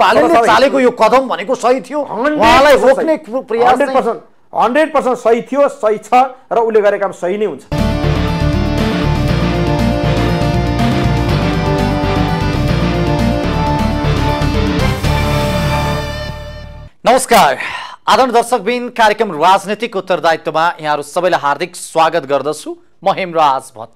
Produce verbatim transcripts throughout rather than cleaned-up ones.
बालनले चालेको यो कदम भनेको सही थियो, उहाँलाई रोक्ने प्रयास हन्ड्रेड पर्सेन्ट हन्ड्रेड पर्सेन्ट सही थियो, सही छ र उसले गरेको काम सही नै हुन्छ। नमस्कार आदरणीय दर्शकबिन, कार्यक्रम राजनीतिक उत्तरदायित्वमा यहाँहरू सबैलाई हार्दिक स्वागत गर्दछु। म हेमराज भट्ट।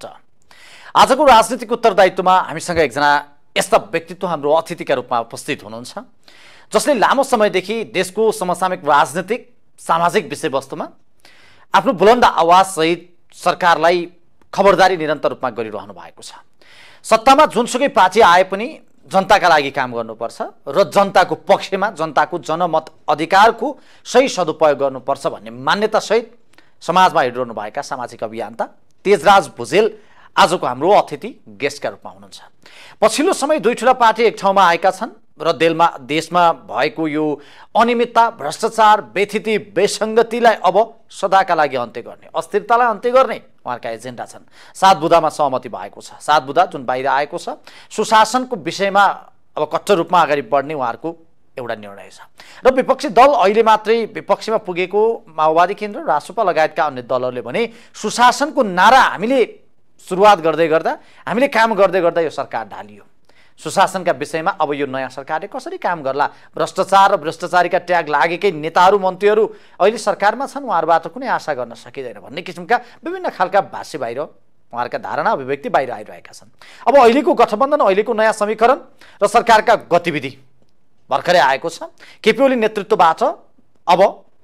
आजको राजनीतिक उत्तरदायित्वमा हामीसँग एकजना यस्ता व्यक्तित्व हाम्रो अतिथिका रूपमा उपस्थित हुनुहुन्छ जसले लामो समयदेखि देशको समसामयिक राजनीतिक सामाजिक विषयवस्तुमा आफ्नो बुलन्द आवाजसहित सरकारलाई खबरदारी निरन्तर रूपमा गरिरहनु भएको छ। सत्तामा जुनसुकै पार्टी आए पनि जनताका लागि काम गर्नुपर्छ र जनताको पक्षमा जनताको जनमत अधिकारको सही सदुपयोग गर्नुपर्छ भन्ने मान्यतासहित समाजमा हिँडिरहनु भएका सामाजिक अभियन्ता तेजराज भुजेल आजको हाम्रो अतिथि गेस्टका रूपमा हुनुहुन्छ। पछिल्लो समय दुई ठुला पार्टी एक ठाउँमा आएका छन् र देलमा देशमा भएको यो अनियमितता, भ्रष्टाचार, बेथिति, बेसङ्गतिलाई अब सदाका लागि अन्त्य गर्ने, अस्थिरतालाई अन्त्य गर्ने उहाँहरूका एजेन्डा छन्। सात बुँदामा सहमति भएको छ। सात बुँदा जुन बाहिर आएको छ, सुशासनको विषयमा अब कट्टर रूपमा अगाडि बढ्ने उहाँहरूको एउटा निर्णय छ र विपक्षी दल अहिले मात्रै विपक्षमा पुगेको माओवादी केन्द्र, रासुपा लगायतका अन्य दलहरूले भने सुशासनको नारा हामीले सुरुवात गर्दै गर्दा, हामीले काम गर्दै गर्दा यो सरकार ढालियो। सुशासनका विषयमा अब यो नयाँ सरकारले कसरी काम गर्ला, भ्रष्टाचार र भ्रष्टाचारीका ट्याग लागेकै नेताहरू मन्त्रीहरू अहिले सरकारमा छन्, उहाँहरूबाट कुनै आशा गर्न सकिँदैन भन्ने किसिमका विभिन्न खालका भाष्य बाहिर, उहाँहरूका धारणा अभिव्यक्ति बाहिर आइरहेका छन्। अब अहिलेको गठबन्धन, अहिलेको नयाँ समीकरण र सरकारका गतिविधि भर्खरै आएको छ। केपी ओली नेतृत्वबाट अब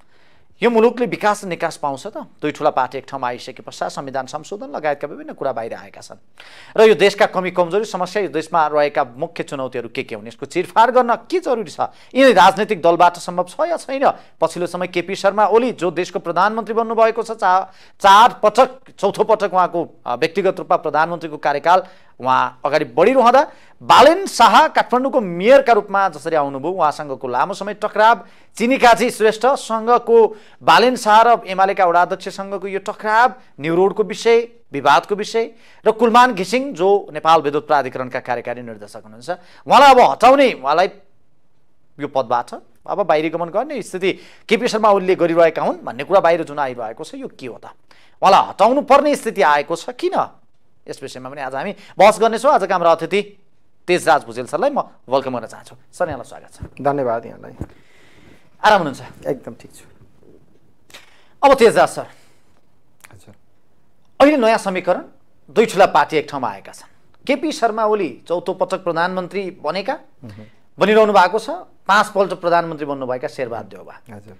यो मुलुकले विकास र निकास पाउँछ त? दुई ठुला पार्टी एक ठाउँमा आइसके पश्चात संविधान संशोधन लगायतका विभिन्न कुरा बाहिर आएका छन् र यो देशका कमी कमजोरी, समस्या, यो देशमा रहेका मुख्य चुनौतीहरू के के हुन्, यसको चिरफार गर्न के जरुरी छ, यिनी राजनीतिक दलबाट सम्भव छ या छैन? पछिल्लो समय केपी शर्मा ओली जो देशको प्रधानमन्त्री बन्नुभएको छ, चा चार पटक चौथो पटक उहाँको व्यक्तिगत रूपमा प्रधानमन्त्रीको कार्यकाल उहाँ अगाडि बढिरहँदा बालेन शाह काठमाडौँको मेयरका रूपमा जसरी आउनुभयो, उहाँसँगको लामो समय टकराव, चिनीकाजी श्रेष्ठसँगको बालेन शाह र एमालेका वडा अध्यक्षसँगको यो टकराव, न्यू रोडको विषय, विवादको विषय र कुलमान घिसिङ जो नेपाल विद्युत प्राधिकरणका कार्यकारी निर्देशक हुनुहुन्छ, उहाँलाई अब हटाउने, उहाँलाई यो पदबाट अब बाहिरीगमन गर्ने स्थिति केपी शर्मा ओलीले गरिरहेका हुन् भन्ने कुरा बाहिर जुन आइरहेको छ, यो के हो त? उहाँलाई हटाउनु पर्ने स्थिति आएको छ किन? यस विषयमा पनि आज हामी बहस गर्नेछौँ। आजका हाम्रो अतिथि तेजराज भुजेल सरलाई म वेलकम गर्न चाहन्छु। सर, यहाँलाई स्वागत छ। धन्यवाद। यहाँलाई आराम हुनुहुन्छ? एकदम ठिक छु। अब तेजराज सर, हजुर, अहिले नयाँ समीकरण, दुई ठुला पार्टी एक ठाउँमा आएका छन्। केपी शर्मा ओली चौथो पटक प्रधानमन्त्री बनेका, बनिरहनु भएको छ, पाँचपल्ट प्रधानमन्त्री बन्नुभएका शेरबहादुर देउवा। हजुर,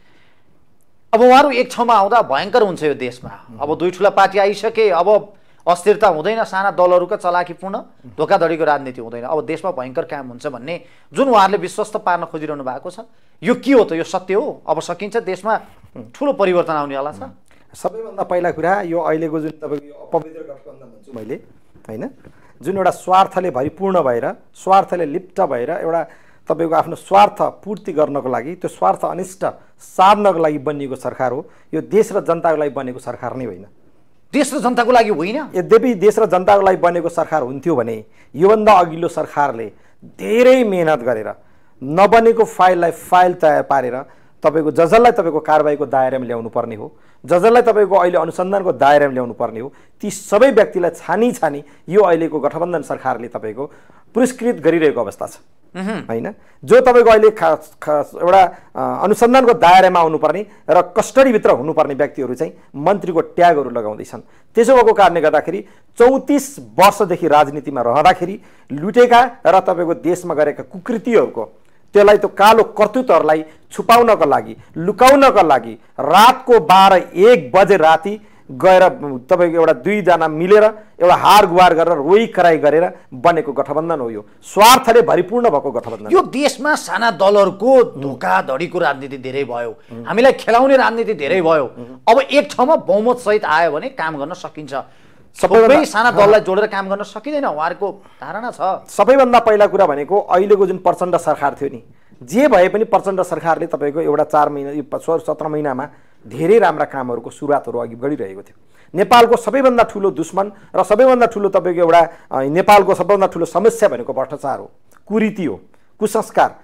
अब उहाँहरू एक ठाउँमा आउँदा भयङ्कर हुन्छ यो देशमा। अब दुई ठुला पार्टी आइसके, अब अस्थिरता हुँदैन, साना दलहरूका चलाकीपूर्ण धोकाधडीको राजनीति हुँदैन, अब देशमा भयङ्कर काम हुन्छ भन्ने जुन उहाँहरूले विश्वस्त पार्न खोजिरहनु भएको छ, यो के हो त? यो सत्य हो? अब सकिन्छ देशमा ठुलो परिवर्तन आउनेवाला छ? सबैभन्दा पहिला कुरा यो अहिलेको जुन तपाईँको यो अपवित्र गठबन्धन भन्छु मैले, होइन, जुन एउटा स्वार्थले भरिपूर्ण भएर, स्वार्थले लिप्त भएर एउटा तपाईँको आफ्नो स्वार्थ पूर्ति गर्नको लागि, त्यो स्वार्थ अनिष्ट सार्नको लागि बनिएको सरकार हो। यो देश र जनताको लागि बनेको सरकार नै होइन। देश र जनताको लागि होइन? यद्यपि देश र जनताको लागि बनेको सरकार हुन्थ्यो भने योभन्दा अघिल्लो सरकारले धेरै मेहनत गरेर नबनेको फाइललाई फाइल तयार पारेर तपाईँको जजलाई तपाईँको कारबाहीको दायरामा ल्याउनु पर्ने हो, जजलाई तपाईँको अहिले अनुसन्धानको दायरामा ल्याउनु पर्ने हो। ती सबै व्यक्तिलाई छानी छानी यो अहिलेको गठबन्धन सरकारले तपाईँको पुरस्कृत गरिरहेको अवस्था छ, होइन? जो तपाईँको अहिले खास खास एउटा अनुसन्धानको दायरामा आउनुपर्ने र कस्टडीभित्र हुनुपर्ने व्यक्तिहरू चाहिँ मन्त्रीको ट्यागहरू लगाउँदैछन्। त्यसो भएको कारणले गर्दाखेरि चौतिस वर्षदेखि राजनीतिमा रहँदाखेरि लुटेका र तपाईँको देशमा गरेका कुकृतिहरूको त्यसलाई त्यो कालो कर्तुतहरूलाई छुपाउनको लागि, लुकाउनको लागि रातको बाह्र एक बजे राति गएर तपाईँको एउटा दुईजना मिलेर एउटा हार गुहार गरेर रोइ कराई गरेर बनेको गठबन्धन हो। यो स्वार्थले भरिपूर्ण भएको गठबन्धन। यो देशमा साना दलहरूको धोकाधडीको राजनीति धेरै भयो, हामीलाई खेलाउने राजनीति धेरै भयो। अब एक ठाउँमा बहुमत सहित आयो भने काम गर्न सकिन्छ, सबै साना दललाई जोडेर काम गर्न सकिँदैन, उहाँहरूको धारणा छ। सबैभन्दा पहिला कुरा भनेको अहिलेको जुन प्रचण्ड सरकार थियो नि, जे भए पनि प्रचण्ड सरकारले तपाईँको एउटा चार महिना सत्र महिनामा धेरै राम्रा कामहरूको सुरुवातहरू अघि बढिरहेको थियो। नेपालको सबैभन्दा ठुलो दुश्मन र सबैभन्दा ठुलो तपाईँको एउटा नेपालको सबैभन्दा ठुलो समस्या भनेको भ्रष्टाचार हो, कुरीति हो, कुसंस्कार,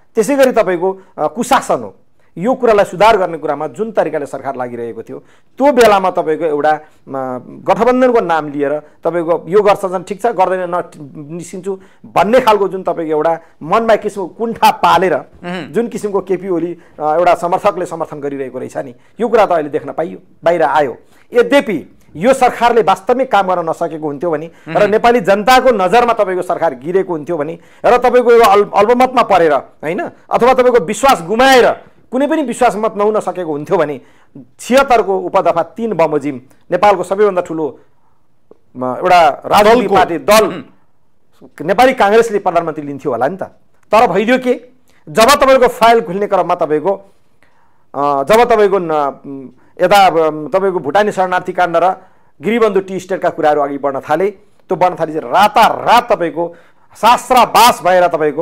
त्यसै गरी तपाईँको कुशासन हो। यो कुरालाई सुधार गर्ने कुरामा जुन तरिकाले सरकार लागिरहेको थियो त्यो बेलामा तपाईँको एउटा गठबन्धनको नाम लिएर तपाईँको यो गर्छ झन् ठिक छ, गर्दैन न निस्किन्छु भन्ने खालको जुन तपाईँको एउटा मनमा एक किसिमको कुण्ठा पालेर जुन किसिमको केपी ओली एउटा समर्थकले समर्थन गरिरहेको रहेछ नि, यो कुरा त अहिले देख्न पाइयो, बाहिर आयो। यद्यपि यो सरकारले वास्तविक काम गर्न नसकेको हुन्थ्यो भने र नेपाली जनताको नजरमा तपाईँको सरकार गिरेको हुन्थ्यो भने र तपाईँको यो अल्पमतमा परेर होइन अथवा तपाईँको विश्वास गुमाएर कुनै पनि विश्वास मत नहुन सकेको हुन्थ्यो भने छिहत्तरको उपदफा तीन बमोजिम नेपालको सबैभन्दा ठुलो एउटा राजनीतिक पार्टी दल नेपाली काङ्ग्रेसले प्रधानमन्त्री लिन्थ्यो होला नि त। तर भइदियो के, जब तपाईँको फाइल खुल्ने क्रममा तपाईँको जब तपाईँको यता तपाईँको भुटानी शरणार्थी काण्ड र गिरिबन्धु टी स्टेटका कुराहरू अघि बढ्न थाले, त्यो बढ्न थाले चाहिँ रातारात तपाईँको शास्त्राबास भएर तपाईँको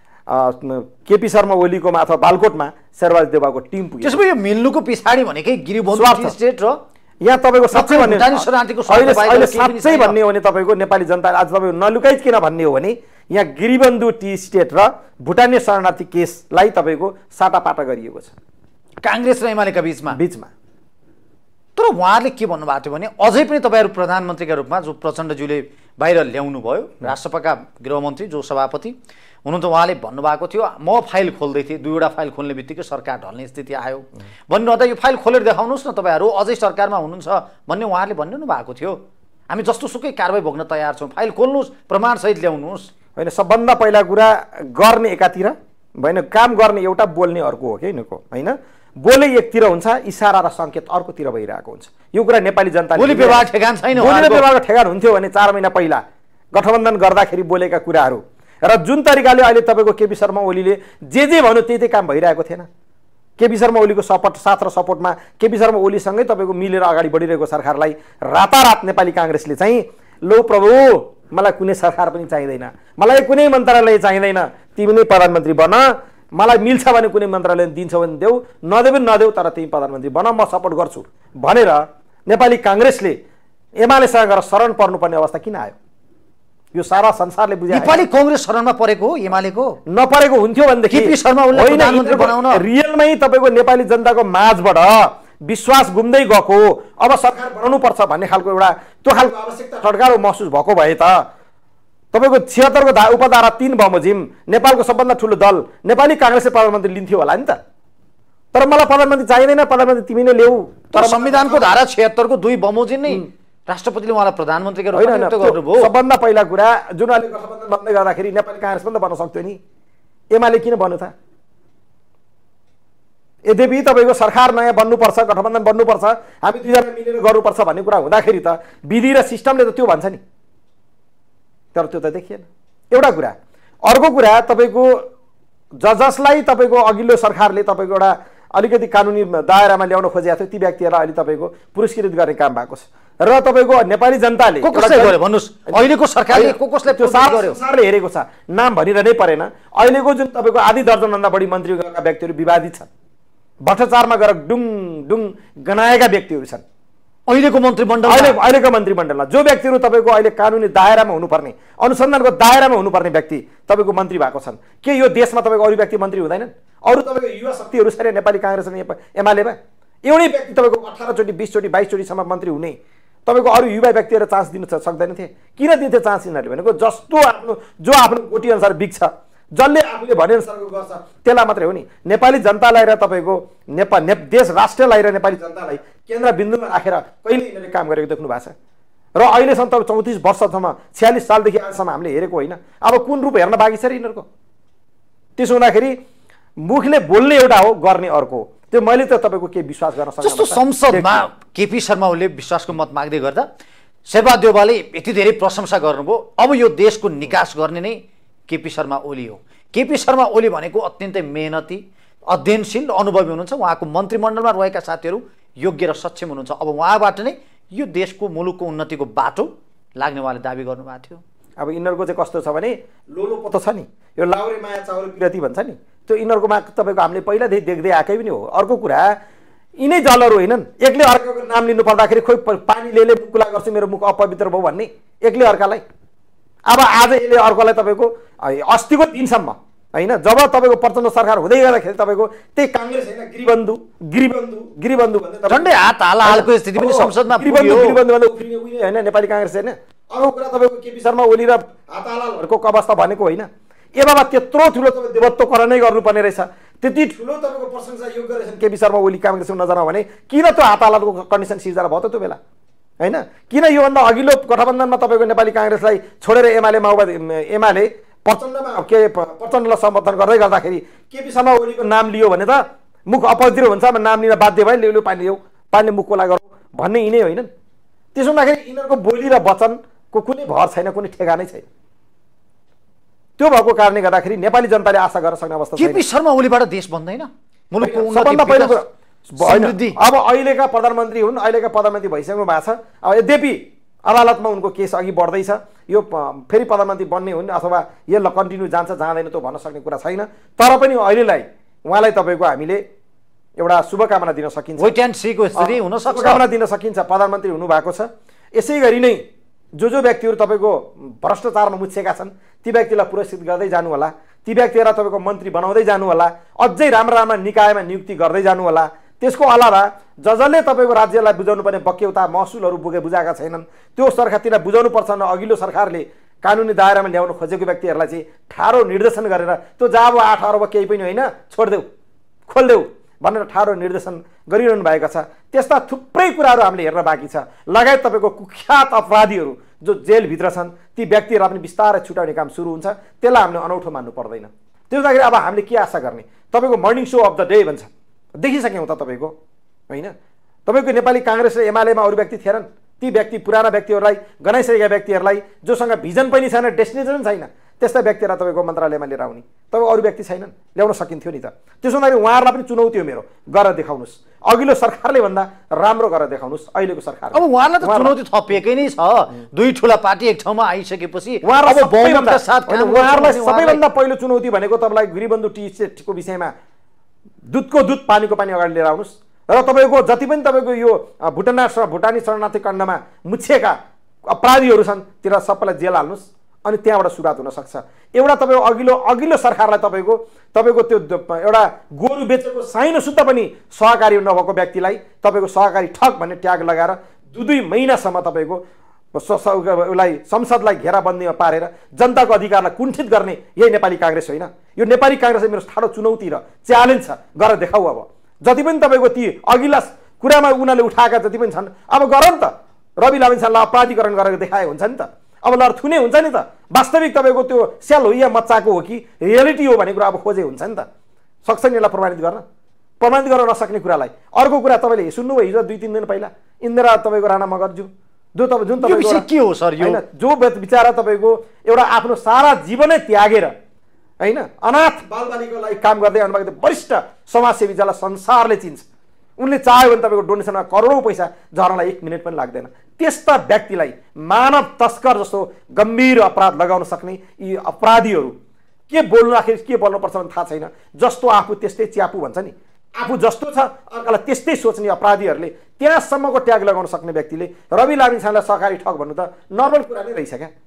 केपी शर्मा ओलीकोमा अथवा बालकोटमा शेरबहादुर देउवाको टिम पुग्यो। त्यसो भए यो मिल्नुको पछाडि भनेकै गिरिबन्धु टी स्टेट र यहाँ तपाईँको साँच्चै भन्ने अहिले साँच्चै भन्ने हो भने तपाईँको नेपाली जनताले आज तपाईँको नलुकाइ किन भन्ने हो भने यहाँ गिरिबन्धु टी स्टेट र भुटानी शरणार्थी केसलाई तपाईँको साटापाटा गरिएको छ काङ्ग्रेस र एमालेका बिचमा बिचमा। तर उहाँहरूले के भन्नुभएको थियो भने अझै पनि तपाईँहरू प्रधानमन्त्रीका रूपमा जो प्रचण्डज्यूले बाहिर ल्याउनु भयो, राष्ट्रपतिका गृहमन्त्री जो सभापति हुनु त उहाँले भन्नुभएको थियो म फाइल खोल्दै थिएँ, दुईवटा फाइल खोल्ने बित्तिकै सरकार ढल्ने स्थिति आयो भन्नुहुँदा यो फाइल खोलेर देखाउनुहोस् न तपाईँहरू अझै सरकारमा हुनुहुन्छ भन्ने उहाँहरूले भनिरहनु भएको थियो। हामी जस्तो सुकै कारबाही भोग्न तयार छौँ, फाइल खोल्नुहोस्, प्रमाणसहित ल्याउनुहोस्। होइन, सबभन्दा पहिला कुरा गर्ने एकातिर होइन, काम गर्ने एउटा, बोल्ने अर्को हो कि यिनीहरूको होइन। बोले एकतिर हुन्छ, इसारा र सङ्केत अर्कोतिर भइरहेको हुन्छ। यो कुरा नेपाली जनताले बोली व्यवहार ठेगान छैन, बोली व्यवहारको ठेगान हुन्थ्यो भने चार महिना पहिला गठबन्धन गर्दाखेरि बोलेका कुराहरू र जुन तरिकाले अहिले तपाईँको केपी शर्मा ओलीले जे जे भन्यो त्यही त्यही काम भइरहेको थिएन। केपी शर्मा ओलीको सपोर्ट साथ र सपोर्टमा केपी शर्मा ओलीसँगै तपाईँको मिलेर अगाडि बढिरहेको सरकारलाई रातारात नेपाली काङ्ग्रेसले चाहिँ लो प्रभु मलाई कुनै सरकार पनि चाहिँदैन, मलाई कुनै मन्त्रालय चाहिँदैन, तिमी नै प्रधानमन्त्री बन, मलाई मिल्छ भने कुनै मन्त्रालय दिन्छ भने देऊ, नदेऊ पनि नदेऊ, तर तिमी प्रधानमन्त्री बन, म सपोर्ट गर्छु भनेर नेपाली काङ्ग्रेसले एमालेसँग गएर शरण पर्नुपर्ने अवस्था किन आयो? यो सारा संसारले बुझ्यो। नेपाली कांग्रेस शरणमा परेको हो, एमालेको नपरेको हुन्थ्यो भनेदेखि केपी शर्मा ओलीले प्रधानमन्त्री बनाउन रियलमै तपाईको नेपाली जनताको माझबाट विश्वास गुम्दै गएको, अब सरकार बनाउनु पर्छ भन्ने खालको एउटा त्यो खालको आवश्यकता टड्कारो महसुस भएको भए त तपाईको छिहत्तर को उपधारा तीन बमोजिम नेपालको सबभन्दा ठुलो दल नेपाली कांग्रेसले प्रधानमन्त्री लिन्थ्यो होला नि त। तर मलाई प्रधानमन्त्री चाहिँदैन, प्रधानमन्त्री तिमी नै ल्याऊ। तर संविधानको धारा छिहत्तर को दुई बमोजिम नै राष्ट्रपतिले उहाँलाई प्रधानमन्त्रीको रूपमा नियुक्त गर्नुभयो। सबभन्दा पहिला कुरा जुन अहिले गठबन्धन बन्दै गर्दाखेरि नेपाली कांग्रेस पनि त बन्न सक्थ्यो नि, एमाले किन बन्नु त? यद्यपि तपाईको सरकार नयाँ बन्नुपर्छ, गठबन्धन बन्नुपर्छ, हामी दुईजना मिलेर गर्नुपर्छ भन्ने कुरा हुँदाखेरि त विधि र सिस्टमले त त्यो भन्छ नि, तर त्यो त देखिएन। एउटा कुरा। अर्को कुरा, तपाईको ज जसलाई तपाईको अघिल्लो सरकारले तपाईको एउटा अलिकति कानुनी दायरामा ल्याउन खोजेको थियो ती व्यक्तिहरूलाई अहिले तपाईको पुरस्कृत गर्ने काम भएको छ र तपाईको नेपाली जनताले को कसले गर्यो भन्नुस्? अहिलेको सरकारले को कसले त्यो सरकारले हेरेको छ, नाम भनिरहनै परेन। अहिलेको जुन तपाईको आधी दर्जनभन्दा बढी मन्त्रीका व्यक्तिहरू विवादित छन्, भ्रष्टाचारमा गएर डुङ डुङ गनाएका व्यक्तिहरू छन् अहिलेको मन्त्रीमण्डल। अहिले अहिलेको मन्त्रीमण्डलमा जो व्यक्तिहरू तपाईँको अहिले कानुनी दायरामा हुनुपर्ने, अनुसन्धानको दायरामा हुनुपर्ने व्यक्ति तपाईँको मन्त्री भएको छन्। के यो देशमा तपाईँको अरू व्यक्ति मन्त्री हुँदैनन्? अरू तपाईँको युवा शक्तिहरू छैन नेपाली काङ्ग्रेस र एमालेमा? एउटै व्यक्ति तपाईँको अठारचोटि बिसचोटि बाइसचोटिसम्म मन्त्री हुने तपाईँको अरू युवा व्यक्तिहरू चान्स दिन सक्दैनथे? किन दिन्थे चान्स यिनीहरूले भनेको जस्तो आफ्नो जो आफ्नो गोटी अनुसार बिग्छ, जसले आफूले भनेअनुसारको गर्छ त्यसलाई मात्रै हो नि। नेपाली जनतालाई र तपाईँको नेपाल ने देश राष्ट्रलाई र नेपाली जनतालाई केन्द्रबिन्दुमा राखेर कहिले यिनीहरूले काम गरेको देख्नु भएको छ र अहिलेसम्म तपाईँ चौतिस वर्षसम्म छ्यालिस सालदेखि आजसम्म हामीले हेरेको होइन। अब कुन रूप हेर्न बाँकी छ र यिनीहरूको? त्यसो हुँदाखेरि मुखले बोल्ने एउटा हो, गर्ने अर्को। त्यो मैले त तपाईँको के विश्वास गर्न सक्छु? जस्तो संसदमा केपी शर्मा ओलीले विश्वासको मत माग्दै गर्दा शेरबहादुर देउवाले यति धेरै प्रशंसा गर्नुभयो। अब यो देशको निकास गर्ने नै केपी शर्मा ओली हो। केपी शर्मा ओली भनेको अत्यन्तै मेहनती, अध्ययनशील, अनुभवी हुनुहुन्छ। उहाँको मन्त्रीमण्डलमा रहेका साथीहरू योग्य र सक्षम हुनुहुन्छ। अब उहाँबाट नै यो देशको मुलुकको उन्नतिको बाटो लाग्ने उहाँले दाबी गर्नुभएको थियो। अब यिनीहरूको चाहिँ कस्तो छ भने लोलो पोतो छ नि, यो लाउरे माया चाउल विरती भन्छ नि, त्यो यिनीहरूकोमा तपाईँको हामीले पहिलादेखि देख्दै आएकै पनि हो। अर्को कुरा, यिनै जलहरू होइनन्, एकले अर्काको नाम लिनु पर्दाखेरि खोइ पानी लेले मुकुला गर्छु मेरो मुख अपवित्र भयो भन्ने एकले अर्कालाई। अब आज यसले अर्कोलाई तपाईँको अस्तिको दिनसम्म होइन। जब तपाईँको प्रचण्ड सरकार हुँदै गर्दाखेरि तपाईँको त्यही काङ्ग्रेस होइन गिरिबन्धु गिरिबन्धु गिरिबन्धु भन्दै झन्डै हात हालहालको स्थिति पनि संसदमा गिरिबन्धु गिरिबन्धु भन्दा उफ्रिने उहिले होइन नेपाली काङ्ग्रेस होइन। अरू कुरा तपाईँको केपी शर्मा ओली र हात हालहालहरूको अवस्था भनेको होइन। ए बाबा त्यत्रो ठुलो तपाईँ देवत्वकरण नै गर्नुपर्ने रहेछ, त्यति ठुलो तपाईँको प्रशंसा योग्य रहेछन् केपी शर्मा ओली काङ्ग्रेसको नजरमा भने किन त्यो हात हालहालको कन्डिसन सिर्जना भयो त त्यो बेला होइन? किन योभन्दा अघिल्लो गठबन्धनमा तपाईँको नेपाली काङ्ग्रेसलाई छोडेर एमाले माओवादी एमाले प्रचण्डमा के प्रचण्डलाई समर्थन गर्दै गर्दाखेरि केपी शर्मा ओलीको नाम लियो भने त मुख अपवित्र हुन्छ, नाम लिन बाध्य भयो, ल्याउ पानी ल्याउ पानीले मुख कोला गरौँ भन्ने यिनै होइनन्। त्यसो हुँदाखेरि यिनीहरूको बोली र वचनको कुनै भर छैन, कुनै ठेगानै छैन। त्यो भएको कारणले गर्दाखेरि नेपाली जनताले आशा गर्न सक्ने अवस्था छैन। केपी शर्मा ओलीबाट देश बन्दैन मुलुकको उन्नति सबभन्दा पहिलो कुरा समृद्धि। अब अहिलेका प्रधानमन्त्री हुन्, अहिलेका प्रधानमन्त्री भइसक्नु भएको छ। अब यद्यपि अदालतमा उनको केस अघि बढ्दैछ, यो फेरि प्रधानमन्त्री बन्ने हुन् अथवा यो कन्टिन्यू जान्छ जाँदैन त्यो भन्न सक्ने कुरा छैन। तर पनि अहिलेलाई उहाँलाई तपाईँको हामीले एउटा शुभकामना दिन सकिन्छ, वेट एन्ड सीको स्थिति हुन सक्छ, शुभकामना दिन सकिन्छ। प्रधानमन्त्री हुनुभएको छ, यसै गरी नै जो जो व्यक्तिहरू तपाईँको भ्रष्टाचारमा मुछेका छन् ती व्यक्तिलाई पुरस्कृत गर्दै जानु होला, ती व्यक्तिहरूलाई तपाईँको मन्त्री बनाउँदै जानु होला, अझै राम्रा राम्रा निकायमा नियुक्ति गर्दै जानु होला। त्यसको अलावा ज जसले तपाईँको राज्यलाई बुझाउनु पर्ने बक्यौता महसुलहरू बुझे बुझाएका छैनन् त्यो सरकारतिर बुझाउनु पर्छ न। अघिल्लो सरकारले कानुनी दायरामा ल्याउनु खोजेको व्यक्तिहरूलाई चाहिँ ठाडो निर्देशन गरेर त्यो जाब आठ अर्ब केही पनि होइन छोडिदेऊ खोलिदेऊ भनेर ठाडो निर्देशन गरिरहनु भएको छ। त्यस्ता थुप्रै कुराहरू हामीले हेर्न बाँकी छ। लगायत तपाईँको कुख्यात अपराधीहरू जो जेलभित्र छन् ती व्यक्तिहरूलाई पनि बिस्तारै छुटाउने काम सुरु हुन्छ। त्यसलाई हामीले अनौठो मान्नु पर्दैन। त्यो हुँदाखेरि अब हामीले के आशा गर्ने? तपाईँको morning show of the day भन्छ, देखिसक्यौँ त तपाईँको होइन। तपाईँको नेपाली काङ्ग्रेस र एमालेमा अरू व्यक्ति थिएनन्, ती व्यक्ति पुराना व्यक्तिहरूलाई गनाइसकेका व्यक्तिहरूलाई जोसँग भिजन पनि छैन, डेस्टिनेसन छैन, त्यस्ता व्यक्तिहरूलाई तपाईँको मन्त्रालयमा लिएर आउने तपाईँ अरू व्यक्ति छैनन्, ल्याउन सकिन्थ्यो नि त। त्यसो हुँदाखेरि उहाँहरूलाई पनि चुनौती हो मेरो, गरेर देखाउनुहोस्। अघिल्लो सरकारले भन्दा राम्रो गरेर देखाउनुहोस् अहिलेको सरकार। अब उहाँलाई त चुनौती थपिएकै नै छ। दुई ठुला पार्टी एक ठाउँमा आइसकेपछि उहाँहरूलाई सबैभन्दा पहिलो चुनौती भनेको तपाईँलाई गिरिबन्धु टी स्टेटको विषयमा दुधको दुध पानीको पानी अगाडि लिएर आउनुहोस् र तपाईँको जति पनि तपाईँको यो भुटान भुटानी शरणार्थी काण्डमा मुछिएका अपराधीहरू छन् त्यसलाई सबैलाई जेल हाल्नुहोस् अनि त्यहाँबाट सुरुवात हुनसक्छ। एउटा तपाईँको अघिल्लो अघिल्लो सरकारलाई तपाईँको तपाईँको त्यो एउटा गोरु बेचेको साइनो सुत्ता पनि सहकारी नभएको व्यक्तिलाई तपाईँको सहकारी ठग भन्ने ट्याग लगाएर दुई दुई महिनासम्म तपाईँको उसलाई संसदलाई घेराबन्दीमा पारेर जनताको अधिकारलाई कुण्ठित गर्ने यही नेपाली काङ्ग्रेस होइन। यो नेपाली काङ्ग्रेसले मेरो ठाडो चुनौती र च्यालेन्ज छ, गरेर देखाऊ। अब जति पनि तपाईँको ती अघिल्ला कुरामा उनीहरूले उठाएका जति पनि छन् अब गर नि त। रवि लामिछानेलाई अपराधीकरण गरेर देखाए हुन्छ नि त। अब लर थुने हुन्छ नि त। वास्तविक तपाईँको त्यो स्याल हो या मच्चाको हो कि रियालिटी हो भन्ने कुरा अब खोजे हुन्छ नि त। सक्छ नि यसलाई प्रमाणित गर्न? प्रमाणित गर्न नसक्ने कुरालाई। अर्को कुरा तपाईँले सुन्नुभयो हिजो दुई तिन दिन पहिला इन्दिरा तपाईँको राणा मगरज्यू जो तपाईँ जुन तपाईँको के हो सर यो जो बिचरा तपाईँको एउटा आफ्नो सारा जीवनै त्यागेर होइन अनाथ बालबालिकालाई काम गर्दै आउनुभएको वरिष्ठ समाजसेवी जसलाई संसारले चिन्छ, उनले चाह्यो भने तपाईँको डोनेसनमा करोडौँ पैसा झर्नलाई एक मिनट पनि लाग्दैन। त्यस्ता व्यक्तिलाई मानव तस्कर जस्तो गम्भीर अपराध लगाउन सक्ने यी अपराधीहरू के बोल्दाखेरि के बोल्नुपर्छ भने थाहा छैन। जस्तो आफू त्यस्तै च्यापु भन्छ नि, आफू जस्तो छ अर्कालाई त्यस्तै सोच्ने अपराधीहरूले त्यहाँसम्मको ट्याग लगाउन सक्ने व्यक्तिले रवि लामिछानेलाई सहकारी ठग भन्नु त नर्मल कुरा नै रहेछ क्या।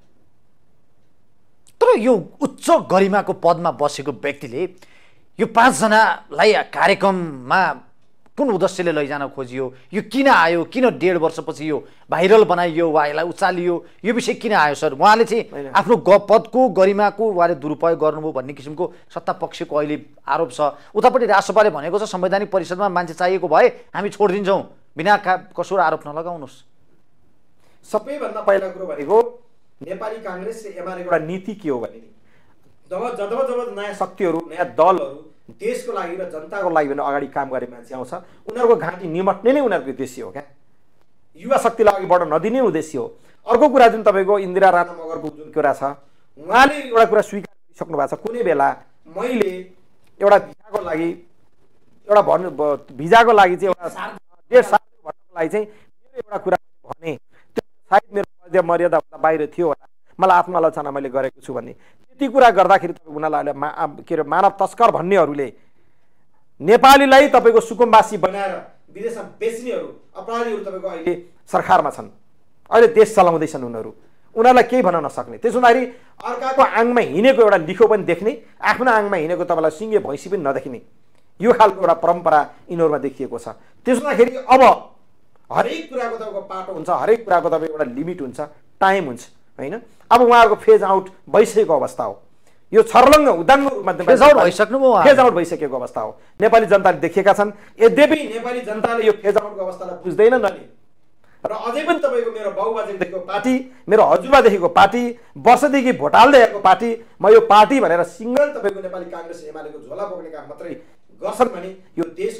तर यो उच्च गरिमाको पदमा बसेको व्यक्तिले यो पाँचजनालाई कार्यक्रममा कुन उद्देश्यले लैजान खोजियो, यो किन आयो, किन डेढ वर्षपछि यो भाइरल बनाइयो वा यसलाई उचालियो, यो विषय किन आयो सर? उहाँले चाहिँ आफ्नो पदको गरिमाको उहाँले दुरुपयोग गर्नुभयो भन्ने किसिमको सत्ता पक्षको अहिले आरोप छ। उतापट्टि राष्ट्रपाले भनेको छ संवैधानिक परिषदमा मान्छे चाहिएको भए हामी छोडिदिन्छौँ, बिना कसुर आरोप नलगाउनुहोस्। सबैभन्दा पहिला कुरो भनेको नेपाली काङ्ग्रेस र एमालेको एउटा नीति के हो भने जब जब जब नयाँ शक्तिहरू नयाँ दलहरू देशको लागि र जनताको लागि भने अगाडि काम गर्ने मान्छे आउँछ उनीहरूको घाँटी निमट्ने नै उनीहरूको उद्देश्य हो क्या। युवा शक्तिलाई अघि बढ्न नदिने उद्देश्य हो। अर्को कुरा जुन तपाईँको इन्दिरा राणा मगरको जुन कुरा छ उहाँले एउटा कुरा स्वीकार गरिसक्नु भएको छ, कुनै बेला मैले एउटा भिजाको लागि एउटा भन्नु भिजाको लागि चाहिँ एउटा डेढ साल भन्नको लागि चाहिँ मेरो एउटा कुरा भने त्यो सायद मेरो मर्यादाभन्दा बाहिर थियो होला, मलाई आत्मालोचना मैले गरेको छु भन्ने त्यति कुरा गर्दाखेरि तपाईँ उनीहरूलाई मा के अरे मानव तस्कर भन्नेहरूले नेपालीलाई तपाईँको सुकुम्बासी बनाएर विदेशमा बेच्नेहरू अपराधीहरू तपाईँको अहिले सरकारमा छन्, अहिले देश चलाउँदैछन् उनीहरू। उनीहरूलाई केही भन्न नसक्ने। त्यसो हुँदाखेरि अर्काको आङमा हिँडेको एउटा लिखो पनि देख्ने, आफ्नो आङमा हिँडेको तपाईँलाई सिङ्गे भैँसी पनि नदेख्ने, यो खालको एउटा परम्परा यिनीहरूमा देखिएको छ। त्यसो हुँदाखेरि अब हरेक कुराको तपाईँको पाटो हुन्छ, हरेक कुराको तपाईँको एउटा लिमिट हुन्छ, टाइम हुन्छ होइन। अब उहाँहरूको फेज आउट भइसकेको अवस्था हो, यो छर्लङ्ग उदाङ्ग रूपमा फेज आउट भइसक्नुभयो, फेज आउट भइसकेको अवस्था हो। नेपाली जनताले देखेका छन्। यद्यपि नेपाली जनताले यो फेज आउटको अवस्थालाई बुझ्दैनन् नि, र अझै पनि तपाईँको मेरो बाबुबाजेदेखिको पार्टी, मेरो हजुरबादेखिको पार्टी, वर्षदेखि भोट हाल्दै आएको पार्टी, म यो पार्टी भनेर सिङ्गल तपाईँको नेपाली काङ्ग्रेस एमालेको झोला बोक्ने काम मात्रै गर्छन् भने यो देश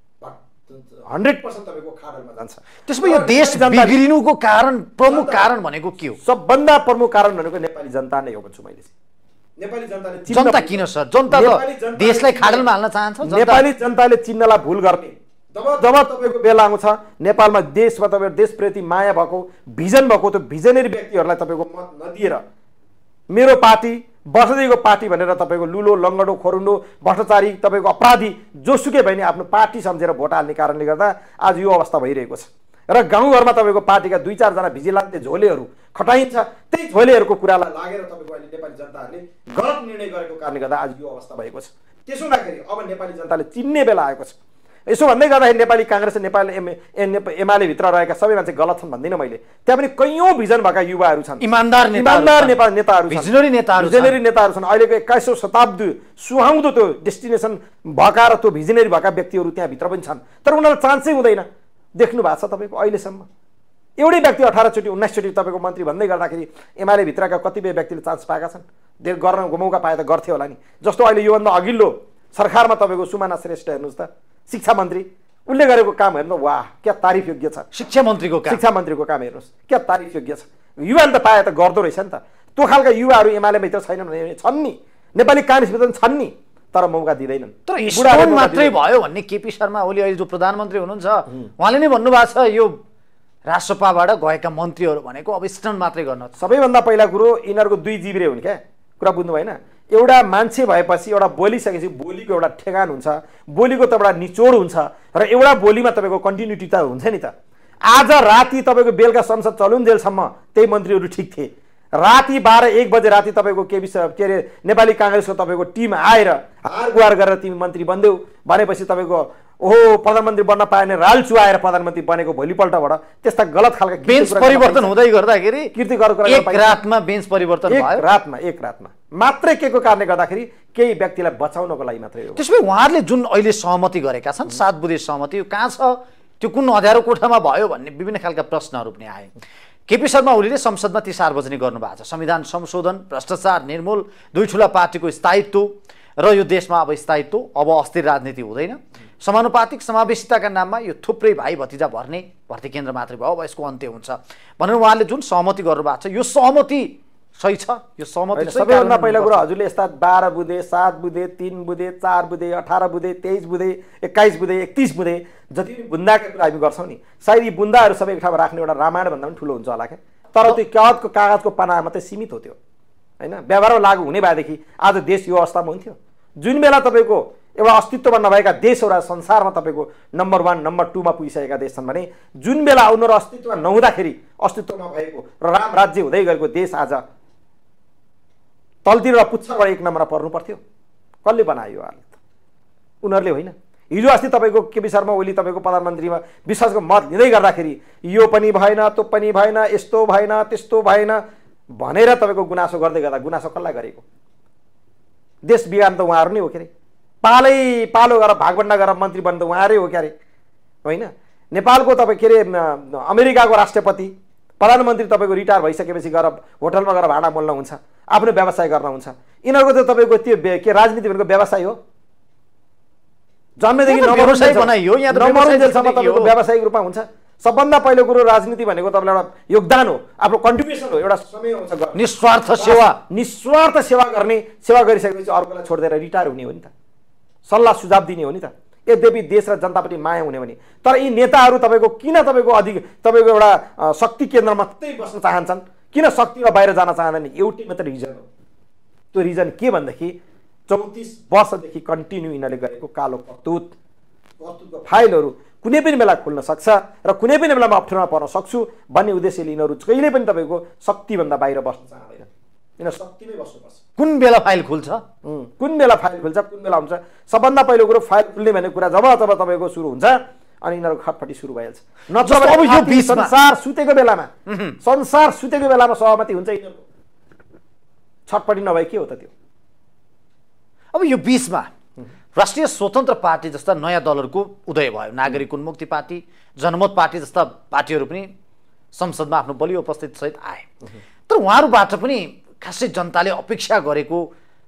हन्ड्रेड पर्सेन्ट तपाईँको खाडलमा जान्छ। त्यसमा यो देश बिग्रिनुको कारण प्रमुख कारण भनेको के हो? सबभन्दा प्रमुख कारण भनेको नेपाली जनता नै हो भन्छु मैले। नेपाली जनताले जनता किन सर? जनता त देशलाई खाडलमा हाल्न चाहन्छ। नेपाली जनताले चिन्हलाई भुल गर्ने जब जब तपाईँको बेला आउँछ नेपालमा देशमा तपाईँको देशप्रति माया भएको, भिजन भएको, त्यो भिजनरी व्यक्तिहरूलाई तपाईँको मत नदिएर मेरो पार्टी वर्षदेखिको पार्टी भनेर तपाईँको लुलो लङ्गडो खोरुन्डो भ्रष्टाचारी तपाईँको अपराधी जोसुकै भए नि आफ्नो पार्टी सम्झेर भोट हाल्ने कारणले गर्दा आज यो अवस्था भइरहेको छ। र गाउँघरमा तपाईँको पार्टीका दुई चारजना भिजिलान्ते झोलेहरू खटाइन्छ, त्यही झोलेहरूको कुरालाई लागेर तपाईँको अहिले नेपाली जनताहरूले गलत निर्णय गरेको कारणले गर्दा आज यो अवस्था भएको छ। त्यसो हुँदाखेरि अब नेपाली जनताले चिन्ने बेला आएको छ। यसो भन्दै गर्दाखेरि नेपाली काङ्ग्रेस र नेपाली एम एमाले भित्र रहेका सबै मान्छे गलत छन् भन्दिनँ मैले, त्यहाँ पनि कैयौँ भिजन भएका युवाहरू छन्, इमान्दार इमान्दार नेपाल नेताहरू, भिजनरी नेताहरू भिजनरी नेताहरू छन्। अहिलेको एक्काइसौँ शताब्दी सुहाउँदो त्यो डेस्टिनेसन भएका र त्यो भिजनरी भएका व्यक्तिहरू त्यहाँभित्र पनि छन्, तर उनीहरूलाई चान्सै हुँदैन। देख्नु भएको छ तपाईँको अहिलेसम्म एउटै व्यक्ति अठारचोटि उन्नाइसचोटि तपाईँको मन्त्री भन्दै गर्दाखेरि एमाले भित्रका कतिपय व्यक्तिले चान्स पाएका छन्, गर्न मौका पाए त गर्थे होला नि। जस्तो अहिले योभन्दा अघिल्लो सरकारमा तपाईँको सुमाना श्रेष्ठ हेर्नुहोस् त, शिक्षा मन्त्री, उसले गरेको काम हेर्नु, वाह क्या तारिफ योग्य छ। शिक्षा मन्त्रीको काम शिक्षा मन्त्रीको काम हेर्नुहोस् क्या तारिफ योग्य छ। युवाले त पाए त गर्दो रहेछ नि त। त्यो खालका युवाहरू एमाले भित्र छैनन् भने छन् नि, नेपाली काङ्ग्रेसभित्र छन् नि, तर मौका दिँदैनन्। तर स्टोन मात्रै भयो भन्ने केपी शर्मा ओली अहिले जो प्रधानमन्त्री हुनुहुन्छ उहाँले नै भन्नुभएको छ यो राष्ट्रपाबाट गएका मन्त्रीहरू भनेको अब स्टोन मात्रै गर्न। सबैभन्दा पहिला कुरो यिनीहरूको दुई जिब्रे हुन् क्या, कुरा बुझ्नु भएन। एउटा मान्छे भएपछि एउटा बोलिसकेपछि बोलीको एउटा ठेगान हुन्छ, बोलीको त एउटा निचोड हुन्छ, र एउटा बोलीमा तपाईँको कन्टिन्युटी त हुन्छ नि त। आज राति तपाईँको बेलुका संसद चलुन्जेलसम्म त्यही मन्त्रीहरू ठिक थिए, राति बाह्र एक बजे राति तपाईँको केबी के अरे नेपाली काङ्ग्रेसको तपाईँको टिम आएर हार गुहार गरेर तिमी मन्त्री बन्देऊ भनेपछि तपाईँको ओहो प्रधानमन्त्री बन्न पाएन राल चुहाएर प्रधानमन्त्री बनेको भोलिपल्टबाट त्यस्ता गलत खालका बेन्च परिवर्तन हुँदै गर्दाखेरि कीर्ति गरेको एक रातमा बेन्च परिवर्तन भयो। एक रातमा एक रातमा मात्रै के को कारणले गर्दाखेरि केही व्यक्तिलाई बचाउनको लागि मात्रै हो। त्यसमै उहाँहरूले जुन अहिले सहमति गरेका छन् सात बुधे सहमति, यो कहाँ छ, त्यो कुन अँध्यारो कोठामा भयो भन्ने विभिन्न खालका प्रश्नहरू पनि आए। केपी शर्मा ओलीले संसदमा ती सार्वजनिक गर्नुभएको छ। संविधान संशोधन, भ्रष्टाचार निर्मूल, दुई ठुला पार्टीको स्थायित्व र यो देशमा अब स्थायित्व, अब अस्थिर राजनीति हुँदैन, समानुपातिक समावेशिताका नाममा यो थुप्रै भाइ भतिजा भर्ने भर्ती केन्द्र मात्रै भयो, अब यसको अन्त्य हुन्छ भनेर उहाँले जुन सहमति गर्नुभएको छ, यो सहमति सही छ? यो सहमति सबैभन्दा पहिला कुरा हजुरले यस्ता बाह्र बुधे, सात बुधे, तिन बुधे, चार बुधे, अठार बुधे, तेइस बुधे, एक्काइस बुधे, एकतिस बुधे जति पनि बुन्दाका कुरा हामी गर्छौँ नि, सायद यी बुन्दाहरू सबै एक ठाउँमा राख्ने एउटा रामायण भन्दा पनि ठुलो हुन्छ होला क्या। तर त्यो कागजको कागजको पानामा मात्रै सीमित हो त्यो होइन, व्यवहारमा लागु हुने भएदेखि आज देश यो अवस्थामा हुन्थ्यो। जुन बेला तपाईँको एउटा अस्तित्वमा नभएका देशहरू संसारमा तपाईँको नम्बर वान नम्बर टूमा पुगिसकेका देश छन् भने जुन बेला उनीहरू अस्तित्वमा नहुँदाखेरि अस्तित्वमा भएको र राम राज्य हुँदै गएको देश आज तलतिर र पुच्छरबाट एक नम्बरमा पर्नु पर्थ्यो। कसले बनायो हाल? उनीहरूले होइन। हिजो अस्ति तपाईँको केपी शर्मा ओली तपाईँको प्रधानमन्त्रीमा विश्वासको मत लिँदै गर्दाखेरि यो पनि भएन, त्यो पनि भएन, यस्तो भएन, त्यस्तो भएन भनेर तपाईँको गुनासो गर्दै गर्दा गुनासो कसलाई गरेको? देश बिगार्नु त उहाँहरू नै हो के अरे, पालै पालो गरेर भागभन्डा गरेर मन्त्री बन्नु त उहाँरै हो क्या अरे होइन। नेपालको तपाईँ के अरे अमेरिकाको राष्ट्रपति प्रधानमन्त्री तपाईँको रिटायर भइसकेपछि गएर होटलमा गएर भाडा मोल्न हुन्छ, आफ्नो व्यवसाय गर्न हुन्छ। यिनीहरूको त तपाईँको त्यो के राजनीति भनेको व्यवसाय हो, जन्मेदेखि नमरुन्जेलसम्म तपाईँको व्यावसायिक रूपमा हुन्छ। सबभन्दा पहिलो कुरो राजनीति भनेको तपाईँलाई एउटा योगदान हो, आफ्नो कन्ट्रिब्युसन हो, एउटा समय आउँछ निस्वार्थ सेवा, निस्वार्थ सेवा गर्ने, सेवा गरिसकेपछि अर्कोलाई छोडिदिएर रिटायर हुने हो नि त, सल्लाह सुझाव दिने हो नि त, यद्यपि देश र जनताप्रति माया हुने भने। तर यी नेताहरू तपाईँको किन तपाईँको अधिक तपाईँको एउटा शक्ति केन्द्रमा मात्रै बस्न चाहन्छन्, किन शक्तिमा बाहिर जान चाहँदैन? एउटै मात्रै रिजन हो। त्यो रिजन के भनेदेखि चौतिस वर्षदेखि कन्टिन्यू यिनीहरूले गरेको कालो करतुत करतुतको फाइलहरू कुनै पनि बेला खुल्न सक्छ र कुनै पनि बेला म अप्ठ्यारोमा पर्न सक्छु भन्ने उद्देश्यले यिनीहरू कहिले पनि तपाईँको शक्तिभन्दा बाहिर बस्न चाहँदैन। यिनीहरू शक्तिमै बस्नुपर्छ। कुन बेला फाइल खुल्छ, कुन बेला फाइल खुल्छ, कुन बेला हुन्छ, सबभन्दा पहिलो कुरो फाइल खुल्ने भन्ने कुरा जब जब तपाईँको सुरु हुन्छ अनि यिनीहरूको खटपटी सुरु भइहाल्छ। नत्र अब यो बिचमा संसार सुतेको बेलामा संसार सुतेको बेलामा सहमति हुन्छ यिनीहरूको, छटपटी नभए के हो त त्यो। अब यो बिचमा राष्ट्रिय स्वतन्त्र पार्टी जस्ता नयाँ दलहरूको उदय भयो। नागरिक उन्मुक्ति पार्टी, जनमत पार्टी जस्ता पार्टीहरू पनि संसदमा आफ्नो बलियो उपस्थिति सहित आए। तर उहाँहरूबाट पनि खासै जनताले अपेक्षा गरेको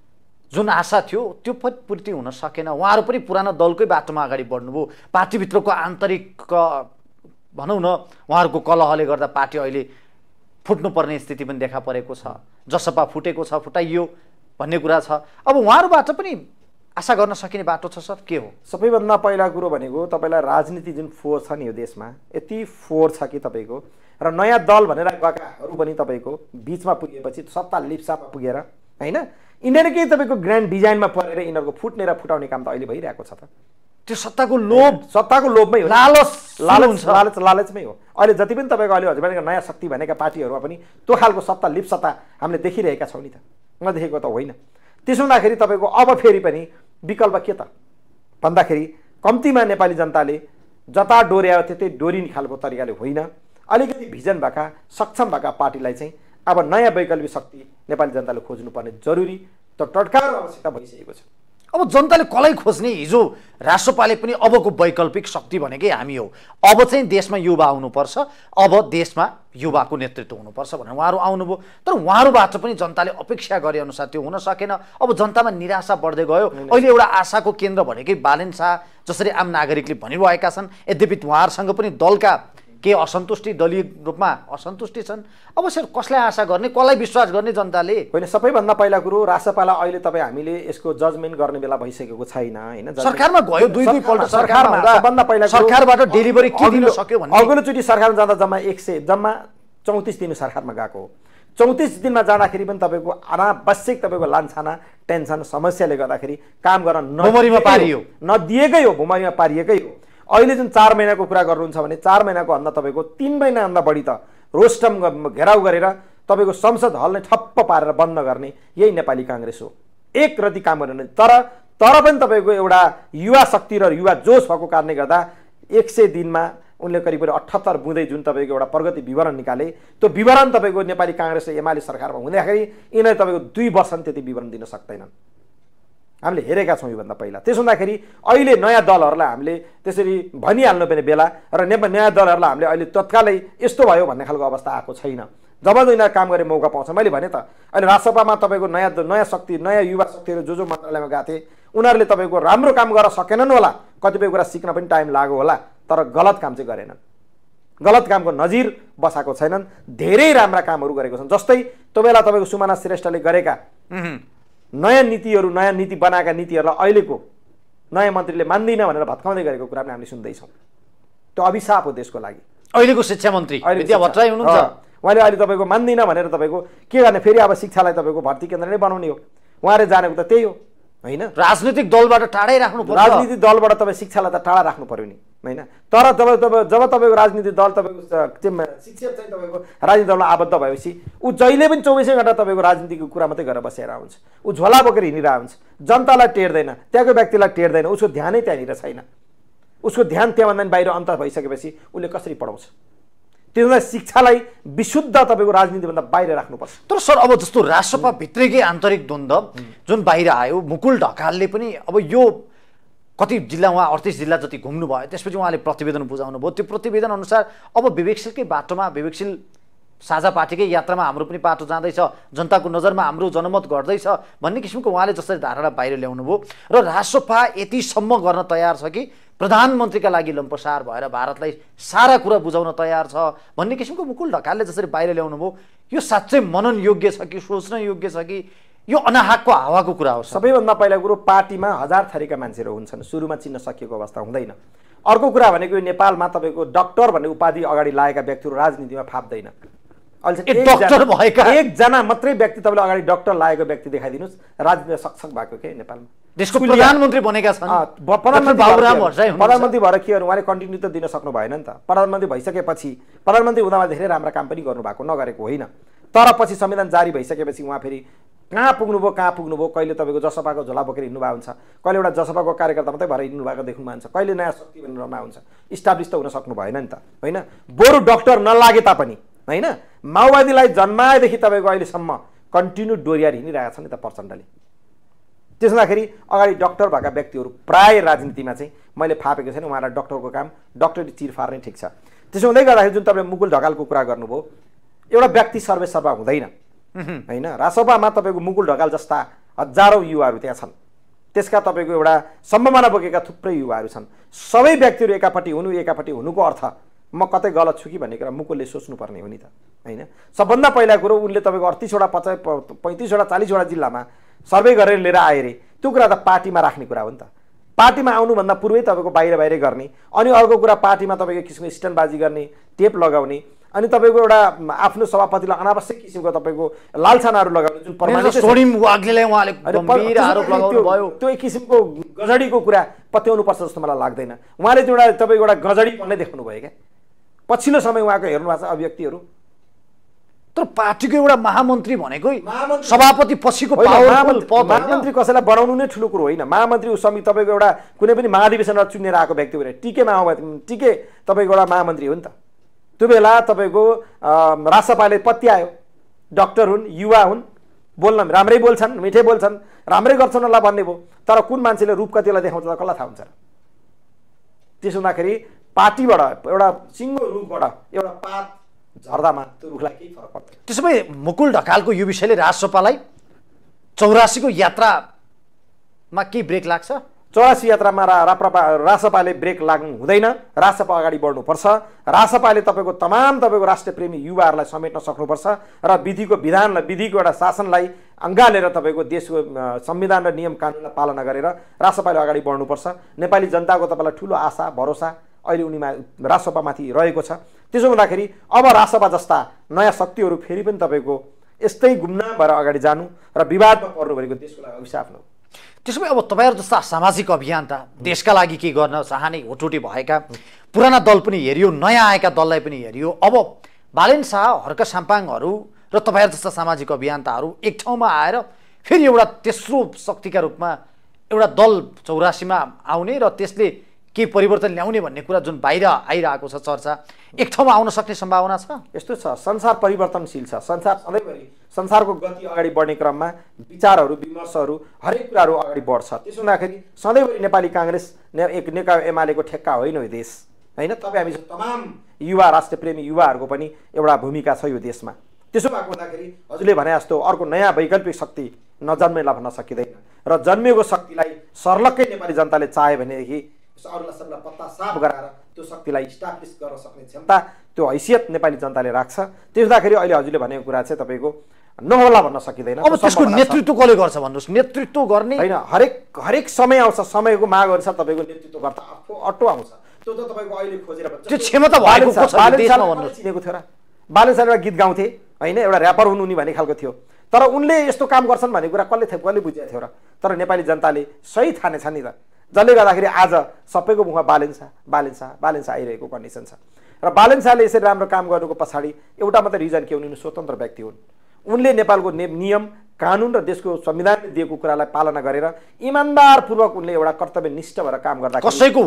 जुन आशा थियो त्यो पनि पूर्ति हुन सकेन। उहाँहरू पनि पुरानो दलकै बाटोमा अगाडि बढ्नुभयो। पार्टीभित्रको आन्तरिक भनौँ न उहाँहरूको कलहले गर्दा पार्टी अहिले फुट्नुपर्ने स्थिति पनि देखा परेको छ। जसपा फुटेको छ, फुटाइयो भन्ने कुरा छ। अब उहाँहरूबाट पनि आशा गर्न सकिने बाटो छ सर, के हो? सबैभन्दा पहिला कुरो भनेको तपाईँलाई राजनीति जुन फोहोर छ नि यो देशमा, यति फोहोर छ कि तपाईँको र नयाँ दल भनेर गएकाहरू पनि तपाईँको बिचमा पुगेपछि सत्ता लिप्सामा पुगेर होइन यिनीहरूकै तपाईँको ग्रान्ड डिजाइनमा परेर यिनीहरूको फुट्ने र फुटाउने काम त अहिले भइरहेको छ त। त्यो सत्ताको लोभ, सत्ताको लोभमै हो, लालच लालच लालच लालचमै हो। अहिले जति पनि तपाईँको अहिले हजुर भनेको नयाँ शक्ति भनेका पार्टीहरूमा पनि त्यो खालको सत्ता लिप्सता हामीले देखिरहेका छौँ नि त, नदेखेको त होइन। त्यसो हुँदाखेरि तपाईँको अब फेरि पनि विकल्प के त भन्दाखेरि कम्तीमा नेपाली जनताले जता डोर्यायो त्यतै डोरिने खालको तरिकाले होइन, अलिकति भिजन भएका सक्षम भएका पार्टीलाई चाहिँ अब नयाँ वैकल्पिक शक्ति नेपाली जनताले खोज्नुपर्ने जरुरी त तत्काल आवश्यकता भइसकेको छ। अब जनताले कसलाई खोज्ने? हिजो राष्ट्रपाले पनि अबको वैकल्पिक शक्ति भनेकै हामी हो, अब चाहिँ देशमा युवा आउनुपर्छ, अब देशमा युवाको नेतृत्व हुनुपर्छ भनेर उहाँहरू आउनुभयो। तर उहाँहरूबाट पनि जनताले अपेक्षा गरे अनुसार त्यो हुन सकेन। अब जनतामा निराशा बढ्दै गयो। अहिले एउटा आशाको केन्द्र भनेकै बालेन शाह जसरी आम नागरिकले भनिरहेका छन्। यद्यपि उहाँहरूसँग पनि दलका के असन्तुष्टि, दलीय रूपमा असन्तुष्टि छन्। अब सर कसलाई आशा गर्ने, कसलाई विश्वास गर्ने जनताले? होइन, सबैभन्दा पहिला कुरो राष्ट्रपाला अहिले तपाईँ हामीले यसको जजमेन्ट गर्ने बेला भइसकेको छैन होइन। सरकारमा गयो, दुई दुई पल्ट सरकारमा सबभन्दा पहिला सरकारबाट डेलिभरी के दिन सक्यो भने अघिल्लोचोटि सरकारमा जाँदा जम्मा एक सय जम्मा चौतिस दिन सरकारमा गएको हो। चौतिस दिनमा जाँदाखेरि पनि तपाईँको अनावश्यक तपाईँको लान्छाना टेन्सन समस्याले गर्दाखेरि काम गर्न भुमरीमा पारियो, नदिएकै हो, भुमरीमा पारिएकै हो। अहिले जुन चार महिनाको कुरा गर्नुहुन्छ भने चार महिनाको भन्दा तपाईँको तिन महिनाभन्दा बढी त रोस्टम घेराउ गरेर तपाईँको संसद हल नै ठप्प पारेर बन्द गर्ने यही नेपाली काङ्ग्रेस हो। एक रति काम गरेन। तर तर पनि तपाईँको एउटा युवा शक्ति र युवा जोस भएको कारणले गर्दा एक सय दिनमा उनले करिब करिब अठहत्तर बुँदै जुन तपाईँको एउटा प्रगति विवरण निकाले त्यो विवरण तपाईँको नेपाली काङ्ग्रेस र एमाले सरकारमा हुँदाखेरि यिनीहरूले तपाईँको दुई वर्ष त्यति विवरण दिन सक्दैनन्। हामीले हेरेका छौँ योभन्दा पहिला। त्यसो हुँदाखेरि अहिले नयाँ दलहरूलाई हामीले त्यसरी भनिहाल्नु पर्ने बेला र नेपाल नयाँ दलहरूलाई हामीले अहिले तत्कालै यस्तो भयो भन्ने खालको अवस्था आएको छैन। जब यिनीहरू काम गर्ने मौका पाउँछ, मैले भने त अहिले राजसभामा तपाईँको नयाँ नयाँ शक्ति नयाँ युवा शक्तिहरू जो जो मन्त्रालयमा गएको थिए उनीहरूले तपाईँको राम्रो काम गर्न सकेनन् होला, कतिपय कुरा सिक्न पनि टाइम लाग्यो होला, तर गलत काम चाहिँ गरेनन्, गलत कामको नजिर बसाएको छैनन्, धेरै राम्रा कामहरू गरेको छन्। जस्तै त्यो बेला तपाईँको सुमना श्रेष्ठले गरेका नयाँ नीतिहरू, नयाँ नीति बनाएका नीतिहरूलाई अहिलेको नयाँ मन्त्रीले मान्दिनँ भनेर भत्काउँदै गरेको कुरा पनि हामीले सुन्दैछौँ। त्यो अभिशाप हो देशको लागि। अहिलेको शिक्षा मन्त्री विद्या भट्टराई हुनुहुन्छ, उहाँले अहिले तपाईँको मान्दिनँ भनेर तपाईँको के गर्ने, फेरि अब शिक्षालाई तपाईँको भर्ती केन्द्र नै बनाउने हो। उहाँले जानेको त त्यही हो होइन। राजनीतिक दलबाट टाढै राख्नु पर्छ, राजनीतिक दलबाट तपाईँ शिक्षालाई त टाढा राख्नु पर्यो नि होइन। तर जब तपाईँ जब तपाईँको राजनीतिक दल तपाईँको शिक्षक चाहिँ तपाईँको राजनीतिक दलमा आबद्ध भएपछि ऊ जहिले पनि चौबिसै घन्टा तपाईँको राजनीतिको कुरा मात्रै गरेर बसेर हुन्छ। ऊ झोला बोकेर हिँडिरहेको हुन्छ, जनतालाई टेर्दैन, त्यहाँको व्यक्तिलाई टेर्दैन, उसको ध्यानै त्यहाँनिर छैन। उसको ध्यान त्यहाँभन्दा पनि बाहिर अन्त भइसकेपछि उसले कसरी पढाउँछ? त्यसमा शिक्षालाई विशुद्ध तपाईँको राजनीतिभन्दा बाहिर राख्नुपर्छ। तर सर अब जस्तो राष्ट्रसभा भित्रकै आन्तरिक द्वन्द्व जुन बाहिर आयो, मुकुल ढकालले पनि अब यो कति जिल्ला उहाँ अडतिस जिल्ला जति घुम्नुभयो, त्यसपछि उहाँले प्रतिवेदन बुझाउनु भयो। त्यो प्रतिवेदन अनुसार अब विवेकशीलकै बाटोमा, विवेकशील साझा पार्टीकै यात्रामा हाम्रो पनि बाटो जाँदैछ, जनताको नजरमा हाम्रो जनमत घट्दैछ भन्ने किसिमको उहाँले जसरी धारणा बाहिर ल्याउनु भयो र राष्ट्रसभा यतिसम्म गर्न तयार छ कि प्रधानमन्त्रीका लागि लम्पसार भएर भारतलाई सारा कुरा बुझाउन तयार छ भन्ने किसिमको मुकुल ढकालले जसरी बाहिर ल्याउनु भयो, यो साँच्चै मनन योग्य छ कि सोच्न योग्य छ कि यो अनाहकको हावाको कुरा हो? सबैभन्दा पहिला कुरो पार्टीमा हजार थरीका मान्छेहरू हुन्छन्, सुरुमा चिन्न सकिएको अवस्था हुँदैन। अर्को कुरा भनेको नेपालमा तपाईँको डाक्टर भन्ने उपाधि अगाडि लागेका व्यक्तिहरू राजनीतिमा फाप्दैन। अहिले डाक्टर भएका एकजना मात्रै व्यक्ति तपाईँले अगाडि डाक्टर लागेको व्यक्ति देखाइदिनुहोस् राजनीतिमा सक्छक भएको के नेपालमा देशको प्रधानमन्त्री बनेका छन् प्रधानमन्त्री भएर के गर्नु उहाँले कन्टिन्यू त दिन सक्नु भएन नि त प्रधानमन्त्री भइसकेपछि प्रधानमन्त्री हुँदामा धेरै राम्रा काम पनि गर्नुभएको नगरेको होइन तर पछि संविधान जारी भइसकेपछि उहाँ फेरि कहाँ पुग्नुभयो कहाँ पुग्नुभयो कहिले तपाईँको जसपाको झोला बोकेर हिँड्नुभएको हुन्छ कहिले एउटा जसपाको कार्यकर्ता मात्रै भएर हिँड्नु भएको देख्नु हुन्छ कहिले नयाँ शक्ति बनिरमा हुन्छ इस्टाब्लिस त हुन सक्नु भएन नि त होइन बरु डाक्टर नलागे तापनि होइन माओवादीलाई जन्माएदेखि तपाईँको अहिलेसम्म कन्टिन्यू डोरियार हिँडिरहेको छ नि त प्रचण्डले त्यसो हुँदाखेरि अगाडि डाक्टर भएका व्यक्तिहरू प्राय राजनीतिमा चाहिँ मैले फापेको छैन उहाँलाई डाक्टरको काम डाक्टरी चिरफार नै ठिक छ त्यसो हुँदै गर्दाखेरि जुन तपाईँले मुकुल ढकालको कुरा गर्नुभयो एउटा व्यक्ति सर्वेसर्वा हुँदैन होइन रासपामा तपाईँको मुकुल ढकाल जस्ता हजारौँ युवाहरू त्यहाँ छन् त्यसका तपाईँको एउटा सम्भावना बोकेका थुप्रै युवाहरू छन् सबै व्यक्तिहरू एकापट्टि हुनु एकापट्टि हुनुको अर्थ म कतै गलत छु कि भन्ने कुरा मुकुलले सोच्नुपर्ने हो नि त होइन सबभन्दा पहिला कुरो उनले तपाईँको अडतिसवटा पचास पैँतिसवटा चालिसवटा जिल्लामा सर्वे गरेर लिएर आए अरे त्यो कुरा त पार्टीमा राख्ने कुरा हो नि त पार्टीमा आउनुभन्दा पूर्वै तपाईँको बाहिर बाहिरै गर्ने अनि अर्को कुरा पार्टीमा तपाईँको किसिमको स्ट्यान्डबाजी गर्ने टेप लगाउने अनि तपाईँको एउटा आफ्नो सभापतिलाई अनावश्यक किसिमको तपाईँको लालसानाहरू लगाउने जुन त्यो एक किसिमको गजडीको कुरा पत्याउनुपर्छ जस्तो मलाई लाग्दैन उहाँले त्यो एउटा तपाईँको एउटा गजडी भन्ने देखाउनु भयो क्या पछिल्लो समय उहाँको हेर्नु भएको छ अभिव्यक्तिहरू तर पार्टीको एउटा महामन्त्री भनेकै सभापति पछिको महामन्त्री कसैलाई बनाउनु नै ठुलो कुरो होइन महामन्त्री समिति तपाईँको एउटा कुनै पनि महाधिवेशनमा चुनेर आएको व्यक्ति होइन टिके माओवादी टिके तपाईँको एउटा महामन्त्री हो नि त त्यो बेला तपाईँको रासपाले पत्यायो डाक्टर हुन् युवा हुन् बोल्न राम्रै बोल्छन् मिठै बोल्छन् राम्रै गर्छन् होला भन्ने भयो तर कुन मान्छेले रूप कतिलाई देखाउँछ त कसलाई थाहा हुन्छ त्यसो हुँदाखेरि पार्टीबाट एउटा सिङ्गो रूपबाट एउटा पात झर्दामा त्यो रुखलाई केही फरक पर्दैन त्यसो भए मुकुल ढकालको यो विषयले राजसपालाई चौरासीको यात्रामा के ब्रेक लाग्छ चौरासी यात्रामा राप्रपा रासपाले ब्रेक लाग्नु हुँदैन रासपा अगाडि बढ्नुपर्छ रासपाले तपाईँको तमाम तपाईँको राष्ट्रप्रेमी युवाहरूलाई समेट्न सक्नुपर्छ र विधिको विधानलाई विधिको एउटा शासनलाई अँगालेर तपाईँको देशको संविधान र नियम कानुनलाई पालना गरेर रासपाले अगाडि बढ्नुपर्छ नेपाली जनताको तपाईँलाई ठुलो आशा भरोसा अहिले उनीमा रासपामाथि रहेको छ त्यसो हुँदाखेरि अब रासपा जस्ता नयाँ शक्तिहरू फेरि पनि तपाईँको यस्तै गुमनाम भएर अगाडि जानु र विवादमा पर्नु भनेको देशको लागि अभिशाप हो त्यसो भए अब तपाईँहरू जस्ता सामाजिक अभियन्ता देशका लागि के गर्न चाहने होटोटी भएका पुराना दल पनि हेरियो नयाँ आएका दललाई पनि हेरियो अब बालेन शाह हर्क साम्पाङहरू र तपाईँहरू जस्ता सामाजिक अभियन्ताहरू एक ठाउँमा आएर फेरि एउटा तेस्रो शक्तिका रूपमा एउटा दल चौरासीमा आउने र त्यसले के परिवर्तन ल्याउने भन्ने कुरा जुन बाहिर आइरहेको छ चर्चा एक ठाउँमा आउन सक्ने सम्भावना छ यस्तो छ संसार परिवर्तनशील छ संसार सधैँभरि संसारको गति अगाडि बढ्ने क्रममा विचारहरू विमर्शहरू हरेक कुराहरू अगाडि बढ्छ त्यसो हुँदाखेरि सधैँभरि नेपाली काङ्ग्रेस एक नेकपा एमालेको ठेक्का होइन यो देश होइन तपाईँ हामी तमाम युवा राष्ट्रप्रेमी युवाहरूको पनि एउटा भूमिका छ यो देशमा त्यसो भएको हुँदाखेरि हजुरले भने जस्तो अर्को नयाँ वैकल्पिक शक्ति नजन्मेला भन्न सकिँदैन र जन्मिएको शक्तिलाई सर्लक्कै नेपाली जनताले चाह्यो भनेदेखि अरूलाई सबलाई पत्ता साफ गराएर त्यो शक्तिलाई इस्टाब्लिस गर्न सक्ने क्षमता त्यो हैसियत नेपाली जनताले राख्छ त्यस हुँदाखेरि अहिले हजुरले भनेको कुरा चाहिँ तपाईँको नहोला भन्न सकिँदैन अब त्यसको नेतृत्व कसले गर्छ भन्नुहोस् नेतृत्व गर्ने होइन हरेक हरेक समय आउँछ समयको माग अनुसार तपाईँको नेतृत्व गर्दा अटो आउँछ त्यो त तपाईँको अहिले खोजेर त्यो क्षमता भएको चिनेको थियो र बालेन शाह एउटा गीत गाउँथे होइन एउटा ऱ्यापर हुनु नि भन्ने खालको थियो तर उनले यस्तो काम गर्छन् भन्ने कुरा कसले थियो कसले बुझेको थियो र तर नेपाली जनताले सही ठानेछ नि त जसले गर्दाखेरि आज सबैको मुखमा बालेन शाह बालेन शाह बालेन शाह आइरहेको कन्डिसन छ र बालेन शाहले यसरी राम्रो काम गर्नुको पछाडि एउटा मात्रै रिजन के उनी स्वतन्त्र व्यक्ति हुन् उनले नेपालको नियम कानुन र देशको संविधानले दिएको कुरालाई पालना गरेर इमान्दारपूर्वक उनले एउटा कर्तव्यनिष्ठ भएर काम गर्दा कसैको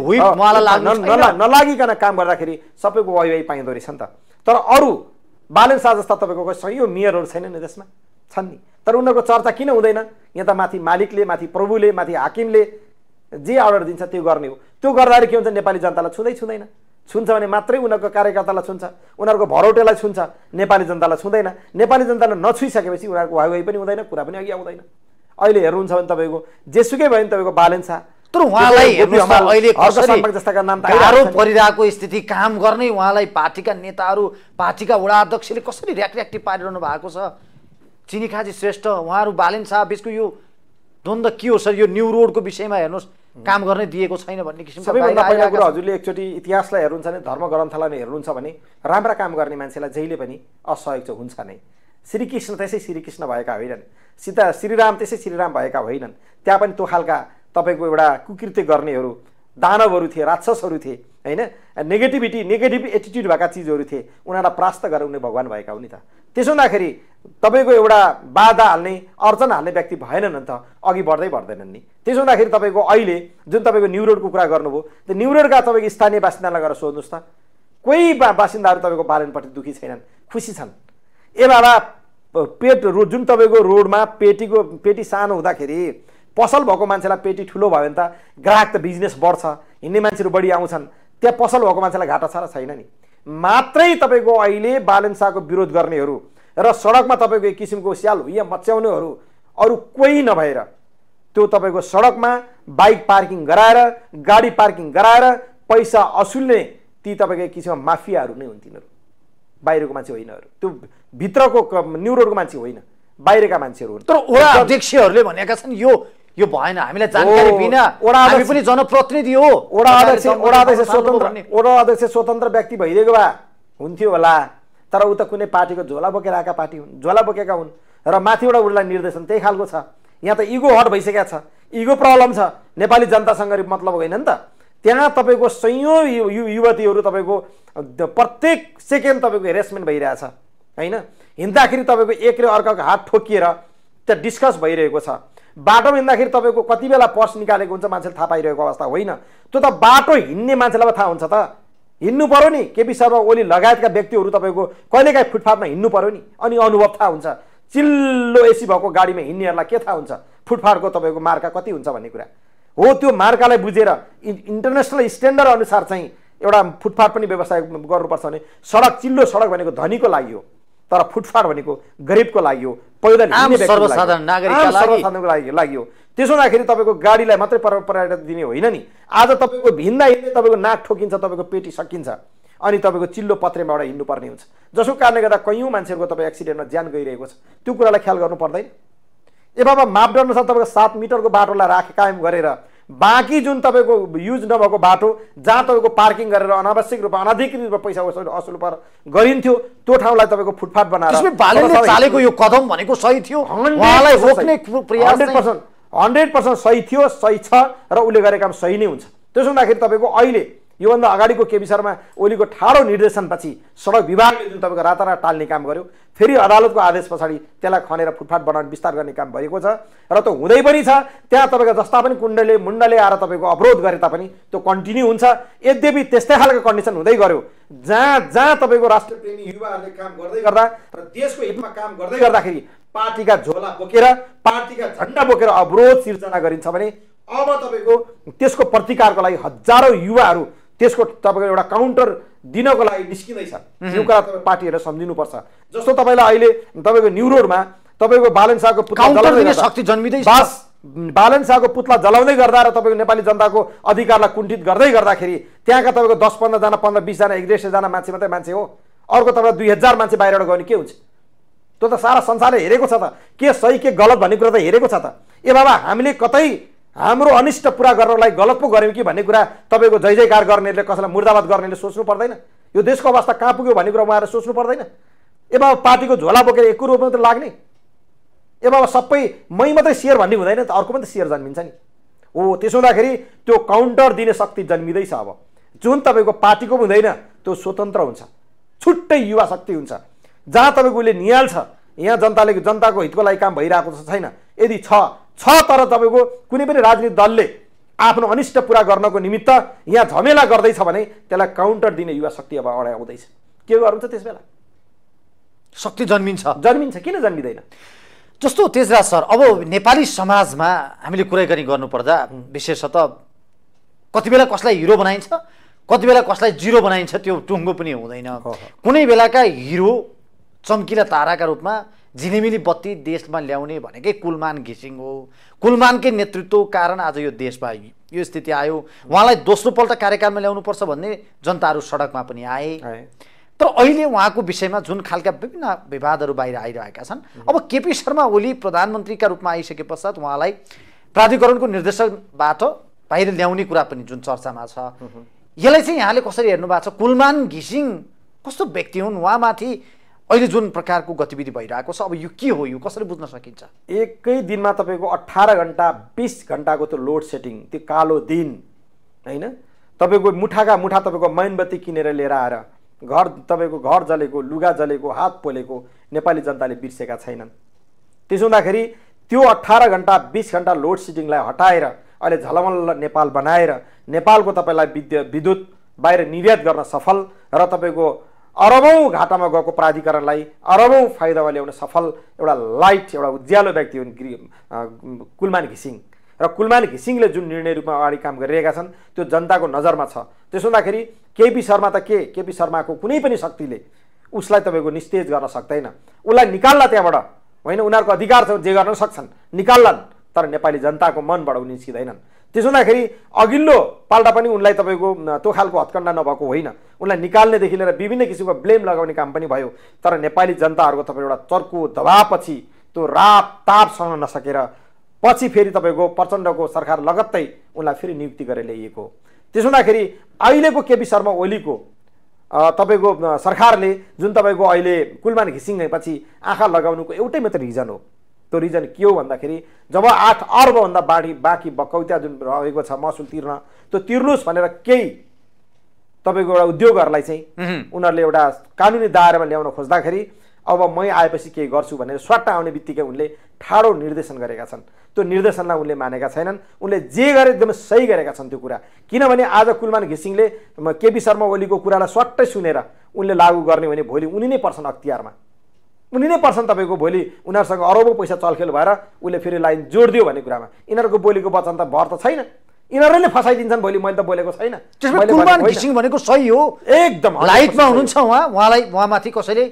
नलागिकन काम गर्दाखेरि सबैको वाइवाई पाइँदो रहेछ नि त तर अरू बालेन शाह जस्ता तपाईँको सही मेयरहरू छैनन् देशमा छन् नि तर उनीहरूको चर्चा किन हुँदैन यहाँ त माथि मालिकले माथि प्रभुले माथि हाकिमले जे अर्डर दिन्छ त्यो गर्ने हो त्यो गर्दाखेरि के हुन्छ नेपाली जनतालाई छुँदै छुँदैन छुन्छ भने मात्रै उनीहरूको कार्यकर्तालाई छुन्छ उनीहरूको भरौटेलाई छुन्छ नेपाली जनतालाई छुँदैन नेपाली जनतालाई नछुइसकेपछि उनीहरूको वाइवाई पनि हुँदैन कुरा पनि अघि आउँदैन अहिले हेर्नुहुन्छ भने तपाईँको जेसुकै भयो नि तपाईँको बालेन शाह तर उहाँलाई जस्ताका नाम गाह्रो परिरहेको स्थिति काम गर्ने उहाँलाई पार्टीका नेताहरू पार्टीका वडा अध्यक्षले कसरी र्याकर्याक्टिभ पारिरहनु भएको छ चिनिखाजी श्रेष्ठ उहाँहरू बालेन शाह बिचको यो द्वन्द्व के हो सर यो न्यू रोडको विषयमा हेर्नुहोस् काम गर्ने दिएको छैन भन्ने किसिमको सबैभन्दा पहिला कुरा हजुरले एकचोटि इतिहासलाई हेर्नुहुन्छ भने धर्म ग्रन्थलाई नै हेर्नुहुन्छ भने राम्रा काम गर्ने मान्छेलाई जहिले पनि असहयोग चाहिँ हुन्छ नै। श्रीकृष्ण त्यसै श्रीकृष्ण भएका होइनन्, सीता श्रीराम त्यसै श्रीराम भएका होइनन्। त्यहाँ पनि त्यो खालका तपाईँको एउटा कुकृत्य गर्नेहरू दानवहरू थिए, राक्षसहरू थिए होइन, नेगेटिभिटी नेगेटिभ एटिट्युड भएका चिजहरू थिए। उनीहरूलाई परास्त गरेर उनी भगवान् भएका हुन् नि त। त्यसो हुँदाखेरि तपाईँको एउटा बाधा हाल्ने अर्चना हाल्ने व्यक्ति भएनन् नि त, अघि बढ्दै बढ्दैनन् नि। त्यसो हुँदाखेरि तपाईँको अहिले जुन तपाईँको न्यु रोडको कुरा गर्नुभयो, त्यो न्यु रोडका तपाईँको स्थानीय बासिन्दालाई गएर सोध्नुहोस् त, कोही बा बासिन्दाहरू तपाईँको बालनपट्टि दुःखी छैनन्, खुसी छन्। ए बाबा पेट रोड जुन तपाईँको रोडमा पेटीको पेटी सानो हुँदाखेरि पसल भएको मान्छेलाई पेटी ठुलो भयो भने त ग्राहक त बिजनेस बढ्छ, हिँड्ने मान्छेहरू बढी आउँछन्, त्यहाँ पसल भएको मान्छेलाई घाटा छ र छैन नि। मात्रै तपाईँको अहिले बालन शाहको विरोध गर्नेहरू र सडकमा तपाईँको एक किसिमको स्याल हुइया मच्याउनेहरू अरू कोही नभएर त्यो तपाईँको सडकमा बाइक पार्किङ गराएर गाडी पार्किङ गराएर पैसा असुल्ने ती तपाईँको एक किसिममा माफियाहरू नै हुन्। तिनीहरू बाहिरको मान्छे होइन, त्यो भित्रको न्यु रोडको मान्छे होइन, बाहिरका मान्छेहरू हुन्। तर वडा अध्यक्षहरूले भनेका छन् यो यो भएन, हामीलाई जानकारी बिना हामी पनि जनप्रतिनिधि हो। वडा अध्यक्ष वडा अध्यक्ष स्वतन्त्र वडा अध्यक्ष स्वतन्त्र व्यक्ति भइदिएको भए हुन्थ्यो होला, तर ऊ त कुनै पार्टीको झोला बोकेर आएका पार्टी हुन्, झोला बोकेका हुन् र माथिबाट उसलाई निर्देशन त्यही खालको छ। यहाँ त इगो हट भइसकेको छ, इगो प्रब्लम छ, नेपाली जनतासँग मतलब होइन नि त। त्यहाँ तपाईँको सयौँ युवतीहरू तपाईँको प्रत्येक सेकेन्ड तपाईँको हेरेसमेन्ट भइरहेछ होइन। हिँड्दाखेरि तपाईँको एक र अर्काको हात ठोकिएर त्यहाँ डिस्कस भइरहेको छ। बाटोमा हिँड्दाखेरि तपाईँको कति बेला पर्स निकालेको हुन्छ मान्छेले थाहा पाइरहेको अवस्था होइन। त्यो त बाटो हिँड्ने मान्छेलाई थाहा हुन्छ त, हिँड्नु पर्यो नि। केपी शर्मा ओली लगायतका व्यक्तिहरू तपाईँको कहिलेकाहीँ फुटपाथमा हिँड्नु पर्यो नि, अनि अनुभव थाहा हुन्छ। चिल्लो एसी भएको गाडीमा हिँड्नेहरूलाई के थाहा हुन्छ फुटपाथको तपाईँको मार्का कति हुन्छ भन्ने कुरा हो। त्यो मार्कालाई बुझेर इन्टरनेसनल स्ट्यान्डर्ड अनुसार चाहिँ एउटा फुटपाथ पनि व्यवस्था गर्नुपर्छ भने सडक चिल्लो सडक भनेको धनीको लागि हो, तर फुटपाथ भनेको गरिबको लागि हो, पैदल हिँड्ने सर्वसाधारण नागरिकको लागि लागि हो। त्यसो हुँदाखेरि तपाईँको गाडीलाई मात्रै पर्यटक दिने होइन नि। आज तपाईँको हिँड्दा हिँड्दै तपाईँको नाक ठोकिन्छ, तपाईँको पेटी सकिन्छ, अनि तपाईँको चिल्लो पत्रेमा एउटा हिँड्नुपर्ने हुन्छ, जसको कारणले गर्दा कैयौँ मान्छेहरूको तपाईँ एक्सिडेन्टमा ज्यान गइरहेको छ। त्यो कुरालाई ख्याल गर्नु पर्दैन। ए बाबा मापदण्ड छ तपाईँको सात मिटरको बाटोलाई राखे कायम गरेर बाँकी जुन तपाईँको युज नभएको बाटो जहाँ तपाईँको पार्किङ गरेर अनावश्यक रूपमा अनाधिकृत रूपमा पैसा असुल असुल पर गरिन्थ्यो त्यो ठाउँलाई तपाईँको फुटपाथ बनाएर बालनले चालेको यो कदम भनेको सही थियो, उहाँलाई रोक्ने प्रयास हन्ड्रेड पर्सेन्ट हन्ड्रेड पर्सेन्ट सही थियो, सही छ र उसले गरेको काम सही नै हुन्छ। त्यसो हुँदाखेरि तपाईँको अहिले योभन्दा अगाडिको केपी शर्मा ओलीको ठाडो निर्देशनपछि सडक विभागले जुन तपाईँको रातारात टाल्ने काम गर्यो, फेरि अदालतको आदेश पछाडि त्यसलाई खनेर फुटपाथ बनाउने विस्तार गर्ने काम भएको छ र त्यो हुँदै पनि छ। त्यहाँ तपाईँको जस्ता पनि कुण्डले मुण्डले आएर तपाईँको अवरोध गरे तापनि त्यो कन्टिन्यू हुन्छ। यद्यपि त्यस्तै खालको कन्डिसन हुँदै गऱ्यो जहाँ जहाँ तपाईँको राष्ट्रप्रेमी युवाहरूले काम गर्दै गर्दा र देशको हितमा काम गर्दै गर्दाखेरि पार्टीका झोला बोकेर पार्टीका झन्डा बोकेर अवरोध सिर्जना गरिन्छ भने अब तपाईँको त्यसको प्रतिकारको लागि हजारौँ युवाहरू त्यसको तपाईँको एउटा काउन्टर दिनको लागि निस्किँदैछ। यो कुरा तपाईँ पार्टीहरूले सम्झिनुपर्छ। जस्तो तपाईँलाई अहिले तपाईँको न्यु रोडमा तपाईँको बालन शाहको पुतला जलाउँदै शक्ति जन्मिँदैछ, बास बालन शाहको पुतला जलाउँदै गर्दा र तपाईँको नेपाली जनताको अधिकारलाई कुण्ठित गर्दै गर्दाखेरि त्यहाँका तपाईँको दस पन्ध्रजना पन्ध्र बिसजना एक डेढ सयजना मान्छे मात्रै मान्छे हो, अर्को तपाईँको दुई हजार मान्छे बाहिरबाट गयो भने के हुन्छ? त्यो त सारा संसारले हेरेको छ त, के सही के गलत भन्ने कुरा त हेरेको छ त। ए बाबा हामीले कतै हाम्रो अनिष्ट पुरा गर्नलाई गलत पो गऱ्यौँ कि भन्ने कुरा तपाईँको जय जयकार गर्नेले कसैलाई मुर्दाबाद गर्नेले सोच्नु पर्दैन? यो देशको अवस्था कहाँ पुग्यो भन्ने कुरा उहाँहरूले सोच्नु पर्दैन? ए बाबा पार्टीको झोला बोकेर एक रुपियाँ मात्रै लाग्ने, ए बाबा सबै मै मात्रै सेयर भन्ने हुँदैन त, अर्को पनि त सेयर जन्मिन्छ नि। हो त्यसो हुँदाखेरि त्यो काउन्टर दिने शक्ति जन्मिँदैछ। अब जुन तपाईँको पार्टीको पनि हुँदैन, त्यो स्वतन्त्र हुन्छ, छुट्टै युवा शक्ति हुन्छ, जहाँ तपाईँको उसले निहाल्छ यहाँ जनताले जनताको हितको लागि काम भइरहेको छ छैन। यदि छ छ तर तपाईँको कुनै पनि राजनीतिक दलले आफ्नो अनिष्ट पुरा गर्नको निमित्त यहाँ झमेला गर्दैछ भने त्यसलाई काउन्टर दिने युवा शक्ति अब अगाडि आउँदैछ। के गर्नुहुन्छ त्यस बेला? शक्ति जन्मिन्छ जन्मिन्छ किन जन्मिँदैन? जस्तो तेजराज सर, अब नेपाली समाजमा हामीले कुराकानी गर्नुपर्दा विशेषतः कति बेला कसलाई हिरो बनाइन्छ, कति बेला कसलाई जिरो बनाइन्छ त्यो टुङ्गो पनि हुँदैन। कुनै बेलाका हिरो चम्किला ताराका रूपमा झिलिमिली बत्ती देशमा ल्याउने भनेकै कुलमान घिसिङ हो। कुलमानकै नेतृत्व कारण आज यो देशमा यो स्थिति आयो। उहाँलाई दोस्रो पल्ट कार्यकालमा ल्याउनुपर्छ भन्ने जनताहरू सडकमा पनि आए। तर अहिले उहाँको विषयमा जुन खालका विभिन्न विवादहरू बाहिर आइरहेका छन्, अब केपी शर्मा ओली प्रधानमन्त्रीका रूपमा आइसके पश्चात उहाँलाई प्राधिकरणको निर्देशनबाट बाहिर ल्याउने कुरा पनि जुन चर्चामा छ, यसलाई चाहिँ यहाँले कसरी हेर्नु भएको छ? कुलमान घिसिङ कस्तो व्यक्ति हुन्? उहाँमाथि अहिले जुन प्रकारको गतिविधि भइरहेको छ, अब यो के हो, यो कसरी बुझ्न सकिन्छ? एकै दिनमा तपाईँको अठार घन्टा बिस घन्टाको त्यो लोड सेटिङ, त्यो कालो दिन होइन, तपाईँको मुठाका मुठा तपाईँको मैनबत्ती किनेर लिएर आएर घर तपाईँको घर जलेको, लुगा जलेको, हात पोलेको नेपाली जनताले बिर्सेका छैनन्। त्यसो हुँदाखेरि त्यो अठार घन्टा बिस घन्टा लोड सेटिङलाई हटाएर अहिले झलमल्ल नेपाल बनाएर नेपालको तपाईँलाई विद्युत विद्युत बाहिर निर्यात गर्न सफल र तपाईँको अरबौँ घाटामा गएको प्राधिकरणलाई अरबौँ फाइदामा ल्याउन सफल एउटा लाइट, एउटा उज्यालो व्यक्ति हुन् कुलमान घिसिङ। र कुलमान घिसिङले जुन निर्णय रूपमा अगाडि काम गरिरहेका छन् त्यो जनताको नजरमा छ। त्यसो हुँदाखेरि केपी शर्मा त के, केपी शर्माको कुनै पनि शक्तिले उसलाई तपाईँको निस्तेज गर्न सक्दैन। उसलाई निकाल्ला त्यहाँबाट होइन, उनीहरूको अधिकार छ, जे गर्न सक्छन् निकाल्लान्, तर नेपाली जनताको मनबाट उनी निस्किँदैनन्। त्यसो हुँदाखेरि अघिल्लो पाल्टा पनि उनलाई तपाईँको त्यो खालको हत्कण्डा नभएको होइन, उनलाई निकाल्नेदेखि लिएर विभिन्न किसिमको ब्लेम लगाउने काम पनि भयो। तर नेपाली जनताहरूको तपाईँ एउटा चर्को दबावपछि त्यो राप ताप सहन नसकेर पछि फेरि तपाईँको प्रचण्डको सरकार लगत्तै उनलाई फेरि नियुक्ति गरेर ल्याइएको। त्यसो हुँदाखेरि अहिलेको केपी शर्मा ओलीको तपाईँको सरकारले जुन तपाईँको अहिले कुलमान घिसिङपछि आँखा लगाउनुको एउटै मात्र रिजन हो। त्यो रिजन के हो भन्दाखेरि जब आठ अर्बभन्दा बढी बाँकी बकौत्या जुन रहेको छ महसुल तिर्न, त्यो तिर्नुहोस् भनेर केही तपाईँको एउटा उद्योगहरूलाई चाहिँ उनीहरूले एउटा कानुनी दायरामा ल्याउन खोज्दाखेरि अब मै आएपछि केही गर्छु भनेर स्वाट्ट आउने बित्तिकै उनले ठाडो निर्देशन गरेका छन्। त्यो निर्देशनलाई उनले मानेका छैनन्। उनले जे गरे एकदमै सही गरेका छन् त्यो कुरा। किनभने आज कुलमान घिसिङले केपी शर्मा ओलीको कुरालाई स्वाट्टै सुनेर उनले लागू गर्ने भने भोलि उनी नै पर्छन् अख्तियारमा, उनी नै पर्छन् तपाईँको भोलि उनीहरूसँग अरबौँ पैसा चलखेल भएर उसले फेरि लाइन जोडिदियो भन्ने कुरामा। यिनीहरूको बोलीको वचन त भर त छैन, यिनीहरूले फसाइदिन्छन् भोलि। मैले त बोलेको छैन। कुलमान घिसिङ भनेको सही हो, एकदम लाइटमा हुनुहुन्छ उहाँ, उहाँलाई उहाँमाथि कसैले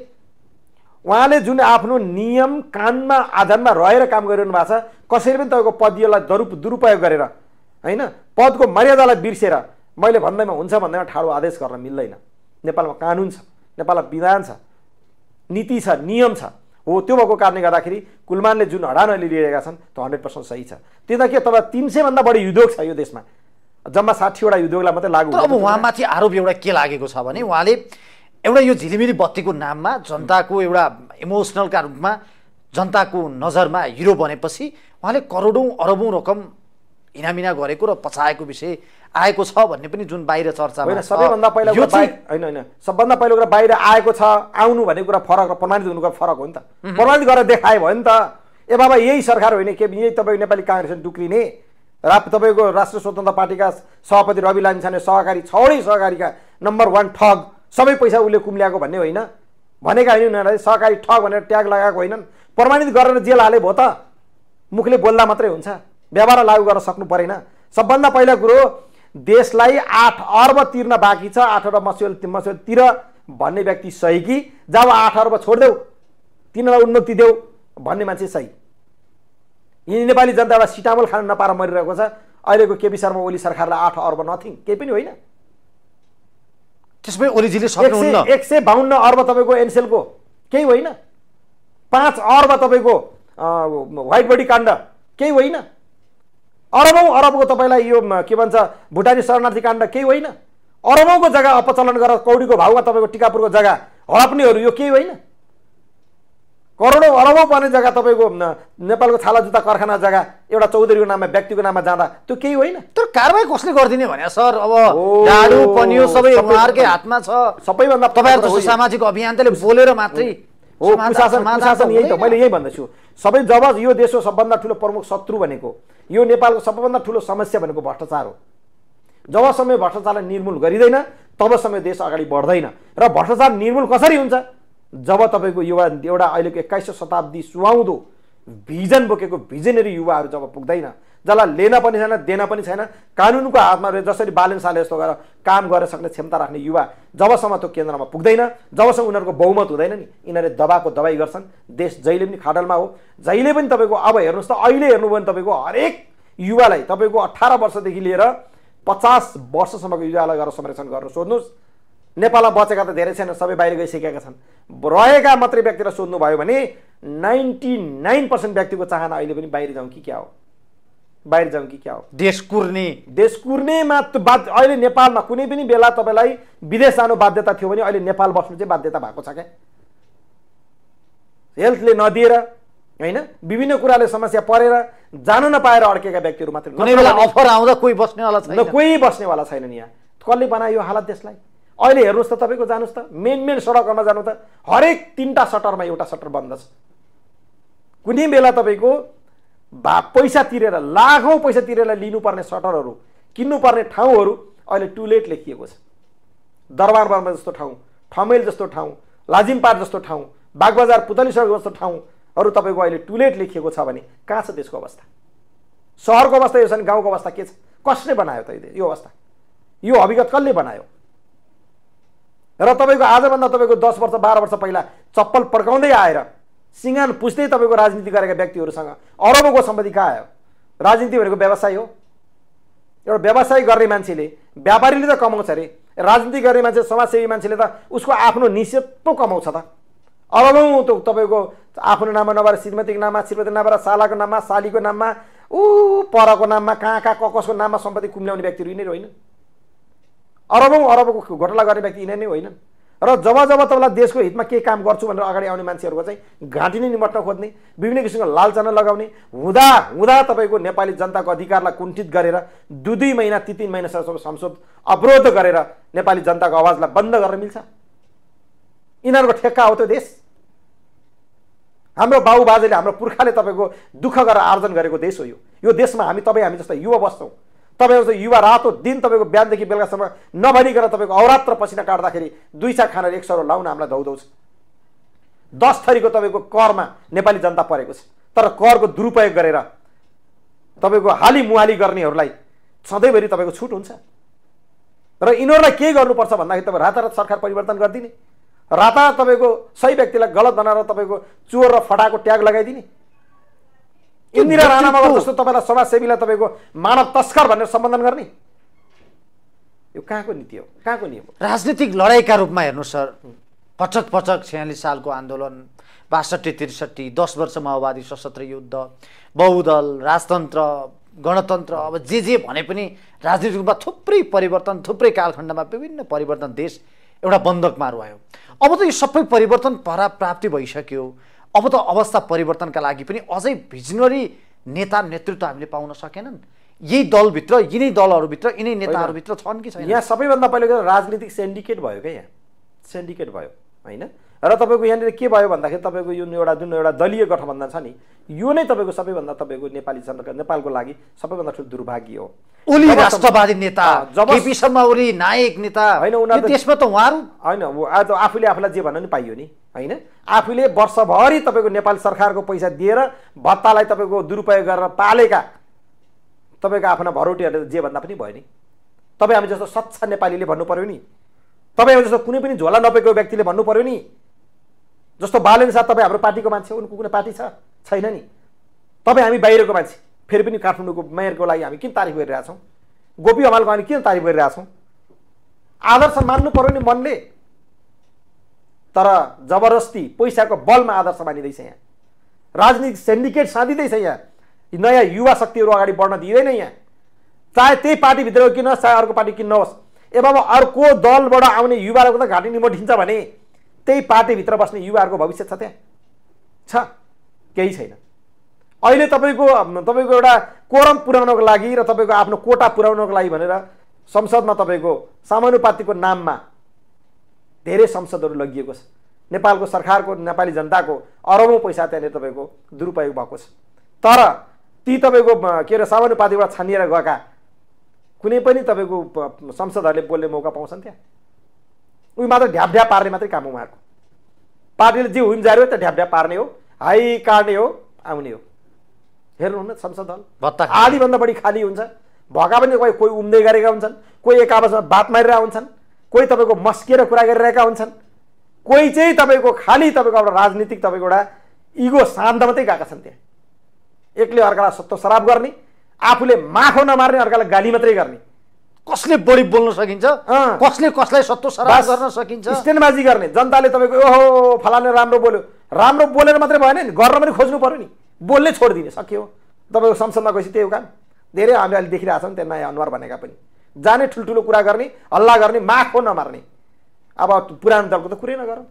उहाँले जुन आफ्नो नियम कानुनमा आधारमा रहेर काम गरिरहनु भएको छ, कसैले पनि तपाईँको पदलाई दुरुप दुरुपयोग गरेर होइन, पदको मर्यादालाई बिर्सेर मैले भन्दैमा हुन्छ भन्दैमा ठाडो आदेश गर्न मिल्दैन। नेपालमा कानुन छ, नेपालमा विधान छ, नीति छ, नियम छ। हो त्यो भएको कारणले गर्दाखेरि कुलमानले जुन हडान अहिले लिइरहेका छन् त्यो हन्ड्रेड पर्सेन्ट सही छ। त्यो त के तपाईँ तिन सयभन्दा बढी उद्योग छ यो देशमा, जम्मा साठीवटा उद्योगलाई मात्रै लागू। अब उहाँमाथि आरोप एउटा के लागेको छ भने उहाँले एउटा यो झिलिमिली बत्तीको नाममा जनताको एउटा इमोसनलका रूपमा जनताको नजरमा हिरो बनेपछि उहाँले करोडौँ अरबौँ रकम इनामिना गरेको र पछाएको विषय आएको छ भन्ने पनि जुन बाहिर चर्चा होइन। सबैभन्दा पहिला होइन होइन सबभन्दा पहिलो कुरा बाहिर आएको छ, आउनु भन्ने कुरा फरक र प्रमाणित हुनुको फरक हो नि त। प्रमाणित गरेर देखायो भयो नि त। ए बाबा यही सरकार होइन के, यही तपाईँको नेपाली काङ्ग्रेसले टुक्रिने र तपाईँको राष्ट्रिय स्वतन्त्र पार्टीका सभापति रवि लामिछाने सहकारी छवटै सहकारीका नम्बर वान ठग, सबै पैसा उसले कुम्ल्याएको भन्ने होइन, भनेका होइन उनीहरूले सहकारी ठग भनेर ट्याग लगाएको होइनन्। प्रमाणित गरेर जेल हाले भयो त, मुखले बोल्दा मात्रै हुन्छ, व्यवहार लागू गर्न सक्नु परेन। सबभन्दा पहिला कुरो देशलाई आठ अर्ब तिर्न बाँकी छ, आठ अर्ब मस्यौल मस्यौल तिर भन्ने व्यक्ति सही कि जब आठ अर्ब छोडिदेऊ तिनीहरूलाई उन्मुक्ति देऊ भन्ने मान्छे सही? यी नेपाली जनता एउटा सिटामोल खान नपाएर मरिरहेको छ। अहिलेको केपी शर्मा ओली सरकारलाई आठ अर्ब नथिङ केही पनि होइन। त्यसमै ओलीजीले सक्नुहुन्न। एक सय बाहन्न अर्ब तपाईँको एनसेलको केही होइन, पाँच अर्ब तपाईँको व्हाइट बडी काण्ड केही होइन, अरबौँ अरबको तपाईँलाई यो के भन्छ भुटानी शरणार्थी काण्ड केही होइन, अरबौँको जग्गा अपचलन गरेर कौडीको भाउमा तपाईँको टिकापुरको जग्गा हडप्नेहरू यो केही होइन, करोडौँ अरबौँ पर्ने जग्गा तपाईँको नेपालको छाला जुत्ता कारखाना जग्गा एउटा चौधरीको नाममा व्यक्तिको नाममा जाँदा त्यो केही होइन। तर कारबाही कसले गरिदिने भने सर अब डाडु पनियो सबै उहाँहरूकै हातमा छ। सबैभन्दा तपाईँहरू जस्तो सामाजिक अभियानले बोलेर मात्रै हो कुशासन कुशासन यही त मैले यही भन्दैछु। सबै जब यो देशको सबभन्दा ठुलो प्रमुख शत्रु भनेको यो नेपालको सबभन्दा ठुलो समस्या भनेको भ्रष्टाचार हो। जबसम्म भ्रष्टाचारलाई निर्मूल गरिँदैन तबसम्म देश अगाडि बढ्दैन। र भ्रष्टाचार निर्मूल कसरी हुन्छ? जब तपाईँको युवा एउटा अहिलेको एक्काइसौँ शताब्दी सुहाउँदो भिजन बोकेको भिजनरी युवाहरू जब पुग्दैन, जसलाई लेन पनि छैन देन पनि छैन, कानुनको हातमा रहे जसरी बालन साले जस्तो गरेर काम गर्न सक्ने क्षमता राख्ने युवा जबसम्म त्यो केन्द्रमा पुग्दैन, जबसम्म उनीहरूको बहुमत हुँदैन नि, यिनीहरूले दबाको दबाई गर्छन्। देश जहिले पनि खाडलमा हो। जहिले पनि तपाईँको अब हेर्नुहोस् त अहिले हेर्नुभयो भने तपाईँको हरेक युवालाई तपाईँको अठार वर्षदेखि लिएर पचास वर्षसम्मको युवालाई गरेर संरक्षण गरेर सोध्नुहोस्। नेपालमा बचेका त धेरै छैन, सबै बाहिर गइसकेका छन्। रहेका मात्रै व्यक्तिलाई सोध्नुभयो भने नाइन्टी नाइन पर्सेन्ट व्यक्तिको चाहना अहिले पनि बाहिर जाउँ कि क्या हो। बाहिर जाउँ कि क्या हो? देश कुर्ने देश कुर्नेमा त बाध अहिले नेपालमा कुनै पनि बेला तपाईँलाई विदेश जानु बाध्यता थियो भने अहिले नेपाल बस्नु चाहिँ बाध्यता भएको छ क्या। हेल्थले नदिएर होइन, विभिन्न कुराले समस्या परेर जान नपाएर अड्केका व्यक्तिहरू मात्रै। कुनै बेला अफर आउँदा कोही बस्नेवाला छैन, कोही बस्नेवाला छैनन् यहाँ। कसले बनायो यो हालत देशलाई? अहिले हेर्नुहोस् त, तपाईँको जानुहोस् त, मेन मेन सडकहरूमा जानु त हरेक तिनवटा सटरमा एउटा सटर बन्द छ। कुनै बेला तपाईँको भा पैसा तिरेर लाखौँ पैसा तिरेर लिनुपर्ने सटरहरू, किन्नुपर्ने ठाउँहरू अहिले टु लेट लेखिएको छ। दरबार बर्मा जस्तो ठाउँ, ठमेल जस्तो ठाउँ, लाजिमपाट जस्तो ठाउँ, बागबजार पुतली सडक जस्तो ठाउँहरू तपाईँको अहिले टु लेट लेखिएको छ भने कहाँ छ देशको अवस्था? सहरको अवस्था यो छ भने गाउँको अवस्था के छ? कसले बनायो त यो अवस्था? यो हकीकत कसले बनायो? र तपाईँको आजभन्दा तपाईँको दस वर्ष बाह्र वर्ष पहिला चप्पल पड्काउँदै आएर सिँगान पुस्दै तपाईँको राजनीति गरेका व्यक्तिहरूसँग अरबौँको सम्पत्ति कहाँ आयो? राजनीति भनेको व्यवसाय हो। एउटा व्यवसाय गर्ने मान्छेले, व्यापारीले त कमाउँछ अरे, राजनीति गर्ने मान्छे, समाजसेवी मान्छेले त उसको आफ्नो निश्चित पो कमाउँछ त। अरबौँ त तपाईँको आफ्नो नाममा नभएर श्रीमतीको नाममा, श्रीमतीको नाममा, सालाको नाममा, सालीको नाममा, ऊ परको नाममा, कहाँ कहाँ कसको नाममा सम्पत्ति कुम्ल्याउने व्यक्तिहरू यिनीहरू होइन। अरबौँ अरबको घोटाला गर्ने व्यक्ति यिनीहरू नै होइनन्। र जब जब तपाईँलाई देशको हितमा के काम गर्छु भनेर अगाडि आउने मान्छेहरूको चाहिँ घाँटी नै निमट्न खोज्ने, विभिन्न किसिमको लालचना लगाउने, हुँदा हुँदा तपाईँको नेपाली जनताको अधिकारलाई कुण्ठित गरेर दुई दुई महिना तिन तिन महिनासम्म संसद अवरोध गरेर नेपाली जनताको आवाजलाई बन्द गर्न मिल्छ? यिनीहरूको ठेक्का हो त्यो देश? हाम्रो बाउ बाजेले, हाम्रो पुर्खाले तपाईँको दुःख गरेर आर्जन गरेको देश हो यो। यो देशमा हामी तपाईँ हामी जस्ता युवा बस्छौँ। तपाईँ जस्तो युवा रातो दिन तपाईँको बिहानदेखि बेलुकासम्म नभनिकन तपाईँको औरात्र पसिना काट्दाखेरि दुई सा खाना एक सौ लाउन हामीलाई धौधौ छ। दस थरीको तपाईँको करमा नेपाली जनता परेको छ। तर करको दुरुपयोग गरेर तपाईँको हाली मुहाली गर्नेहरूलाई सधैँभरि तपाईँको छुट हुन्छ। र यिनीहरूलाई के गर्नुपर्छ भन्दाखेरि तपाईँ रातारात सरकार परिवर्तन गरिदिने, रातारात तपाईँको सही व्यक्तिलाई गलत बनाएर तपाईँको चोर र फटाको ट्याग लगाइदिने, इन्दिरा राणा मगर जस्तो तपाईँलाई समाजसेवीलाई तपाईँको मानव तस्कर भनेर सम्बोधन गर्ने, यो कहाँको नीति हो? कहाँको नियम हो? राजनीतिक लडाइँका रूपमा हेर्नुहोस् सर, पटक पटक छयालिस सालको आन्दोलन, बासठी त्रिसठी, दस वर्ष माओवादी सशस्त्र युद्ध, बहुदल, राजतन्त्र, गणतन्त्र, अब जे जे भने पनि राजनीतिक रूपमा थुप्रै परिवर्तन, थुप्रै कालखण्डमा विभिन्न परिवर्तन, देश एउटा बन्दकमा रह्यो। अब त यो सबै परिवर्तन परा प्राप्ति भइसक्यो। अब त अवस्था परिवर्तनका लागि पनि अझै भिजनरी नेता नेतृत्व हामीले पाउन सकेनन्। यही दलभित्र, यिनै दलहरूभित्र, यिनै नेताहरूभित्र छन् कि छैन? यहाँ सबैभन्दा पहिलो राजनीतिक सेन्डिकेट भयो क्या, यहाँ सेन्डिकेट भयो होइन। र तपाईँको यहाँनिर के भयो भन्दाखेरि तपाईँको यो एउटा जुन एउटा दलीय गठबन्धन छ नि, यो नै तपाईँको सबैभन्दा तपाईँको नेपाली जनता, नेपालको लागि सबैभन्दा ठुलो दुर्भाग्य हो। ओली राष्ट्रवादी नेता, केपी शर्मा ओली नायक नेता होइन, उनीहरू त्यसमा त उहाँहरू होइन, आफूले आफूलाई जे भन्नु नि पाइयो नि होइन। आफूले वर्षभरि तपाईँको नेपाल सरकारको पैसा दिएर भत्तालाई तपाईँको दुरुपयोग गरेर पालेका तपाईँको आफ्ना भरौटीहरूले जे भन्दा पनि भयो नि। तपाईँ हामी जस्तो सच्चा नेपालीले भन्नु पर्यो नि, तपाईँ हामी जस्तो कुनै पनि झोला नपेको व्यक्तिले भन्नु पर्यो नि। जस्तो बालेन साथ तपाईँ हाम्रो पार्टीको मान्छे, उनको कुनै पार्टी छ छैन नि। तपाईँ हामी बाहिरको मान्छे, फेरि पनि काठमाडौँको मेयरको लागि हामी किन तारिफ गरिरहेछौँ? गोपी हमालको हामी किन तारिफ गरिरहेछौँ? आदर्श मान्नु पर्यो नि मनले। तर जबरजस्ती पैसाको बलमा आदर्श मानिँदैछ यहाँ, राजनीतिक सेन्डिकेट साँधिँदैछ यहाँ, नयाँ युवा शक्तिहरू अगाडि बढ्न दिँदैन यहाँ। चाहे त्यही पार्टीभित्र किन, चाहे अर्को पार्टी किन नहोस्, एवं अर्को दलबाट आउने युवाहरूको त घाँटी निमोठिन्छ भने त्यही पार्टीभित्र बस्ने युवाहरूको भविष्य छ त्यहाँ? छ? केही छैन। अहिले तपाईँको तपाईँको एउटा कोरम पुर्याउनको लागि र तपाईँको आफ्नो कोटा पुर्याउनको लागि भनेर संसदमा तपाईँको समानुपातिको नाममा धेरै संसदहरू लगिएको छ। नेपालको सरकारको, नेपाली जनताको अरबौँ पैसा त्यहाँनिर तपाईँको दुरुपयोग भएको छ। तर ती तपाईँको के अरे समानुपातिबाट छानिएर गएका कुनै पनि तपाईँको संसदहरूले बोल्ने मौका पाउँछन् त्यहाँ? उही मात्र ढ्याप ढ्याप पार्ने मात्रै काम हो उहाँहरूको। पार्टीले जे हुन जार्यो त ढ्याप ढ्याप पार्ने हो, हाई काट्ने हो, आउने हो। हेर्नुहुन्न संसद हल आधीभन्दा बढी खाली हुन्छ। भएका पनि कोही कोही उम्दै गरेका हुन्छन्, कोही एक आपसमा बात मारिरहेका हुन्छन्, कोही तपाईँको मस्किएर कुरा गरिरहेका हुन्छन्, कोही चाहिँ तपाईँको खाली तपाईँको एउटा राजनीतिक तपाईँको एउटा इगो शान्त मात्रै गएका छन् त्यहाँ। एकले अर्कालाई सत्तो सराप गर्ने, आफूले माखो नमार्ने, अर्कालाई गाली मात्रै गर्ने। कसले बढी बोल्न सकिन्छ, कसले कसलाई सत्तो सराप गर्न सकिन्छ, स्ट्यान्डबाजी गर्ने। जनताले तपाईँको ओहो फलाने राम्रो बोल्यो, राम्रो बोलेर मात्रै भएन नि, गर्न पनि खोज्नु पर्यो नि। बोल्नै छोडिदिने, सकियो। तपाईँको संसदमा गएपछि त्यही हो काम। धेरै हामीले अहिले देखिरहेको छौँ त्यहाँ नयाँ अनुहार भनेका पनि जाने ठुल्ठुलो कुरा गर्ने हल्ला गर्ने माखो नमार्ने अब पुरानो दलको त कुरै नगरौँ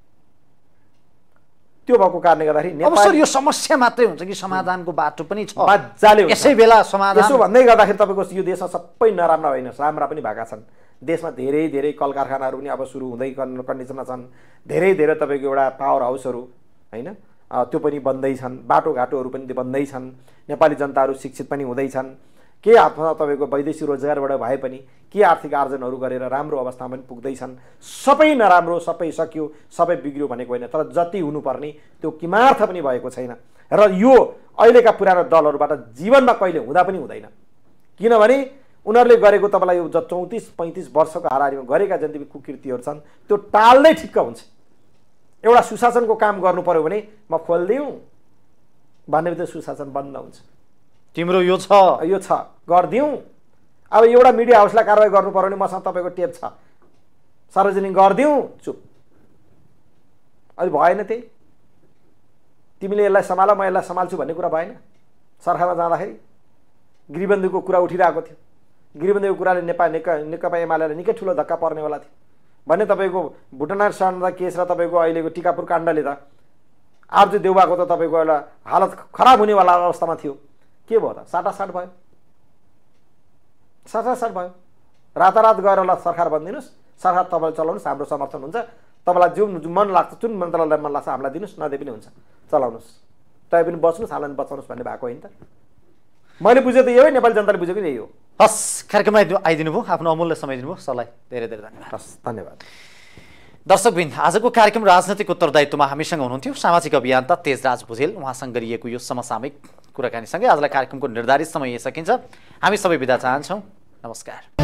त्यो भएको कारणले गर्दाखेरि अब सर यो समस्या मात्रै हुन्छ कि समाधानको बाटो पनि छ मजाले यसै बेला समाधान यसो भन्दै गर्दाखेरि तपाईँको यो देशमा सबै नराम्रा होइन राम्रा पनि भएका छन् देशमा धेरै धेरै कल कारखानाहरू पनि अब सुरु हुँदै कन्डिसनमा छन् धेरै धेरै तपाईँको एउटा पावर हाउसहरू होइन त्यो पनि बन्दैछन् बाटोघाटोहरू पनि बन्दैछन् नेपाली जनताहरू शिक्षित पनि हुँदैछन् के हातमा तपाईँको वैदेशिक रोजगारबाट भए पनि के आर्थिक आर्जनहरू गरेर राम्रो अवस्थामा पनि पुग्दैछन् सबै नराम्रो सबै सक्यो सबै बिग्रियो भनेको होइन तर जति हुनुपर्ने त्यो किमार्थ पनि भएको छैन र यो अहिलेका पुरानो दलहरूबाट जीवनमा कहिले हुँदा पनि हुँदैन किनभने उनीहरूले गरेको तपाईँलाई यो चौतिस पैँतिस वर्षको हाराहारीमा गरेका जति कुकृतिहरू छन् त्यो टाल्दै ठिक्क हुन्छ एउटा सुशासनको काम गर्नु पर्यो भने म खोलिदिउँ भन्ने बित्तिकै सुशासन बन्द हुन्छ तिम्रो यो छ यो छ गरिदिउँ अब एउटा मिडिया हाउसलाई कारवाही गर्नु पर्यो भने मसँग तपाईँको टेप छ सार्वजनिक गरिदिउँ चुप अहिले भएन त्यही तिमीले यसलाई सम्हाल म यसलाई सम्हाल्छु भन्ने कुरा भएन सरकारमा जाँदाखेरि गृहबन्दीको कुरा उठिरहेको थियो गृहबन्दीको कुराले नेपाल नेकपा एमालेलाई निकै ठुलो धक्का पर्नेवाला थियो भने तपाईँको भुटनार सान्दा केस र तपाईँको अहिलेको टिकापुर काण्डले त आर्जु देउबाको त तपाईँको एउटा हालत खराब हुनेवाला अवस्थामा थियो के भयो त साटासाट भयो साटासाट भयो रातारात गएर ल सरकार बनिदिनुहोस् सरकार तपाईँले चलाउनुहोस् हाम्रो समर्थन हुन्छ तपाईँलाई जुन मन लाग्छ जुन मन्त्रालयलाई मन लाग्छ हामीलाई दिनुहोस् नदिए पनि हुन्छ चलाउनुहोस् तपाईँ पनि बच्नुहोस् हामीलाई बचाउनुहोस् भन्ने भएको होइन त मैले बुझेँ त यही नेपाली जनताले बुझेको यही हो हस् कार्यक्रममा आइदिनु भयो आफ्नो अमूल्य समय दिनुभयो सरलाई धेरै धेरै धन्यवाद हस् धन्यवाद दर्शकबिन आजको कार्यक्रम राजनैतिक उत्तरदायित्वमा हामीसँग हुनुहुन्थ्यो सामाजिक अभियन्ता तेजराज भुजेल उहाँसँग गरिएको यो समसामयिक कुराकानीसँगै आजलाई कार्यक्रमको निर्धारित समय सकिन्छ हामी सबै बिदा चाहन्छौँ नमस्कार।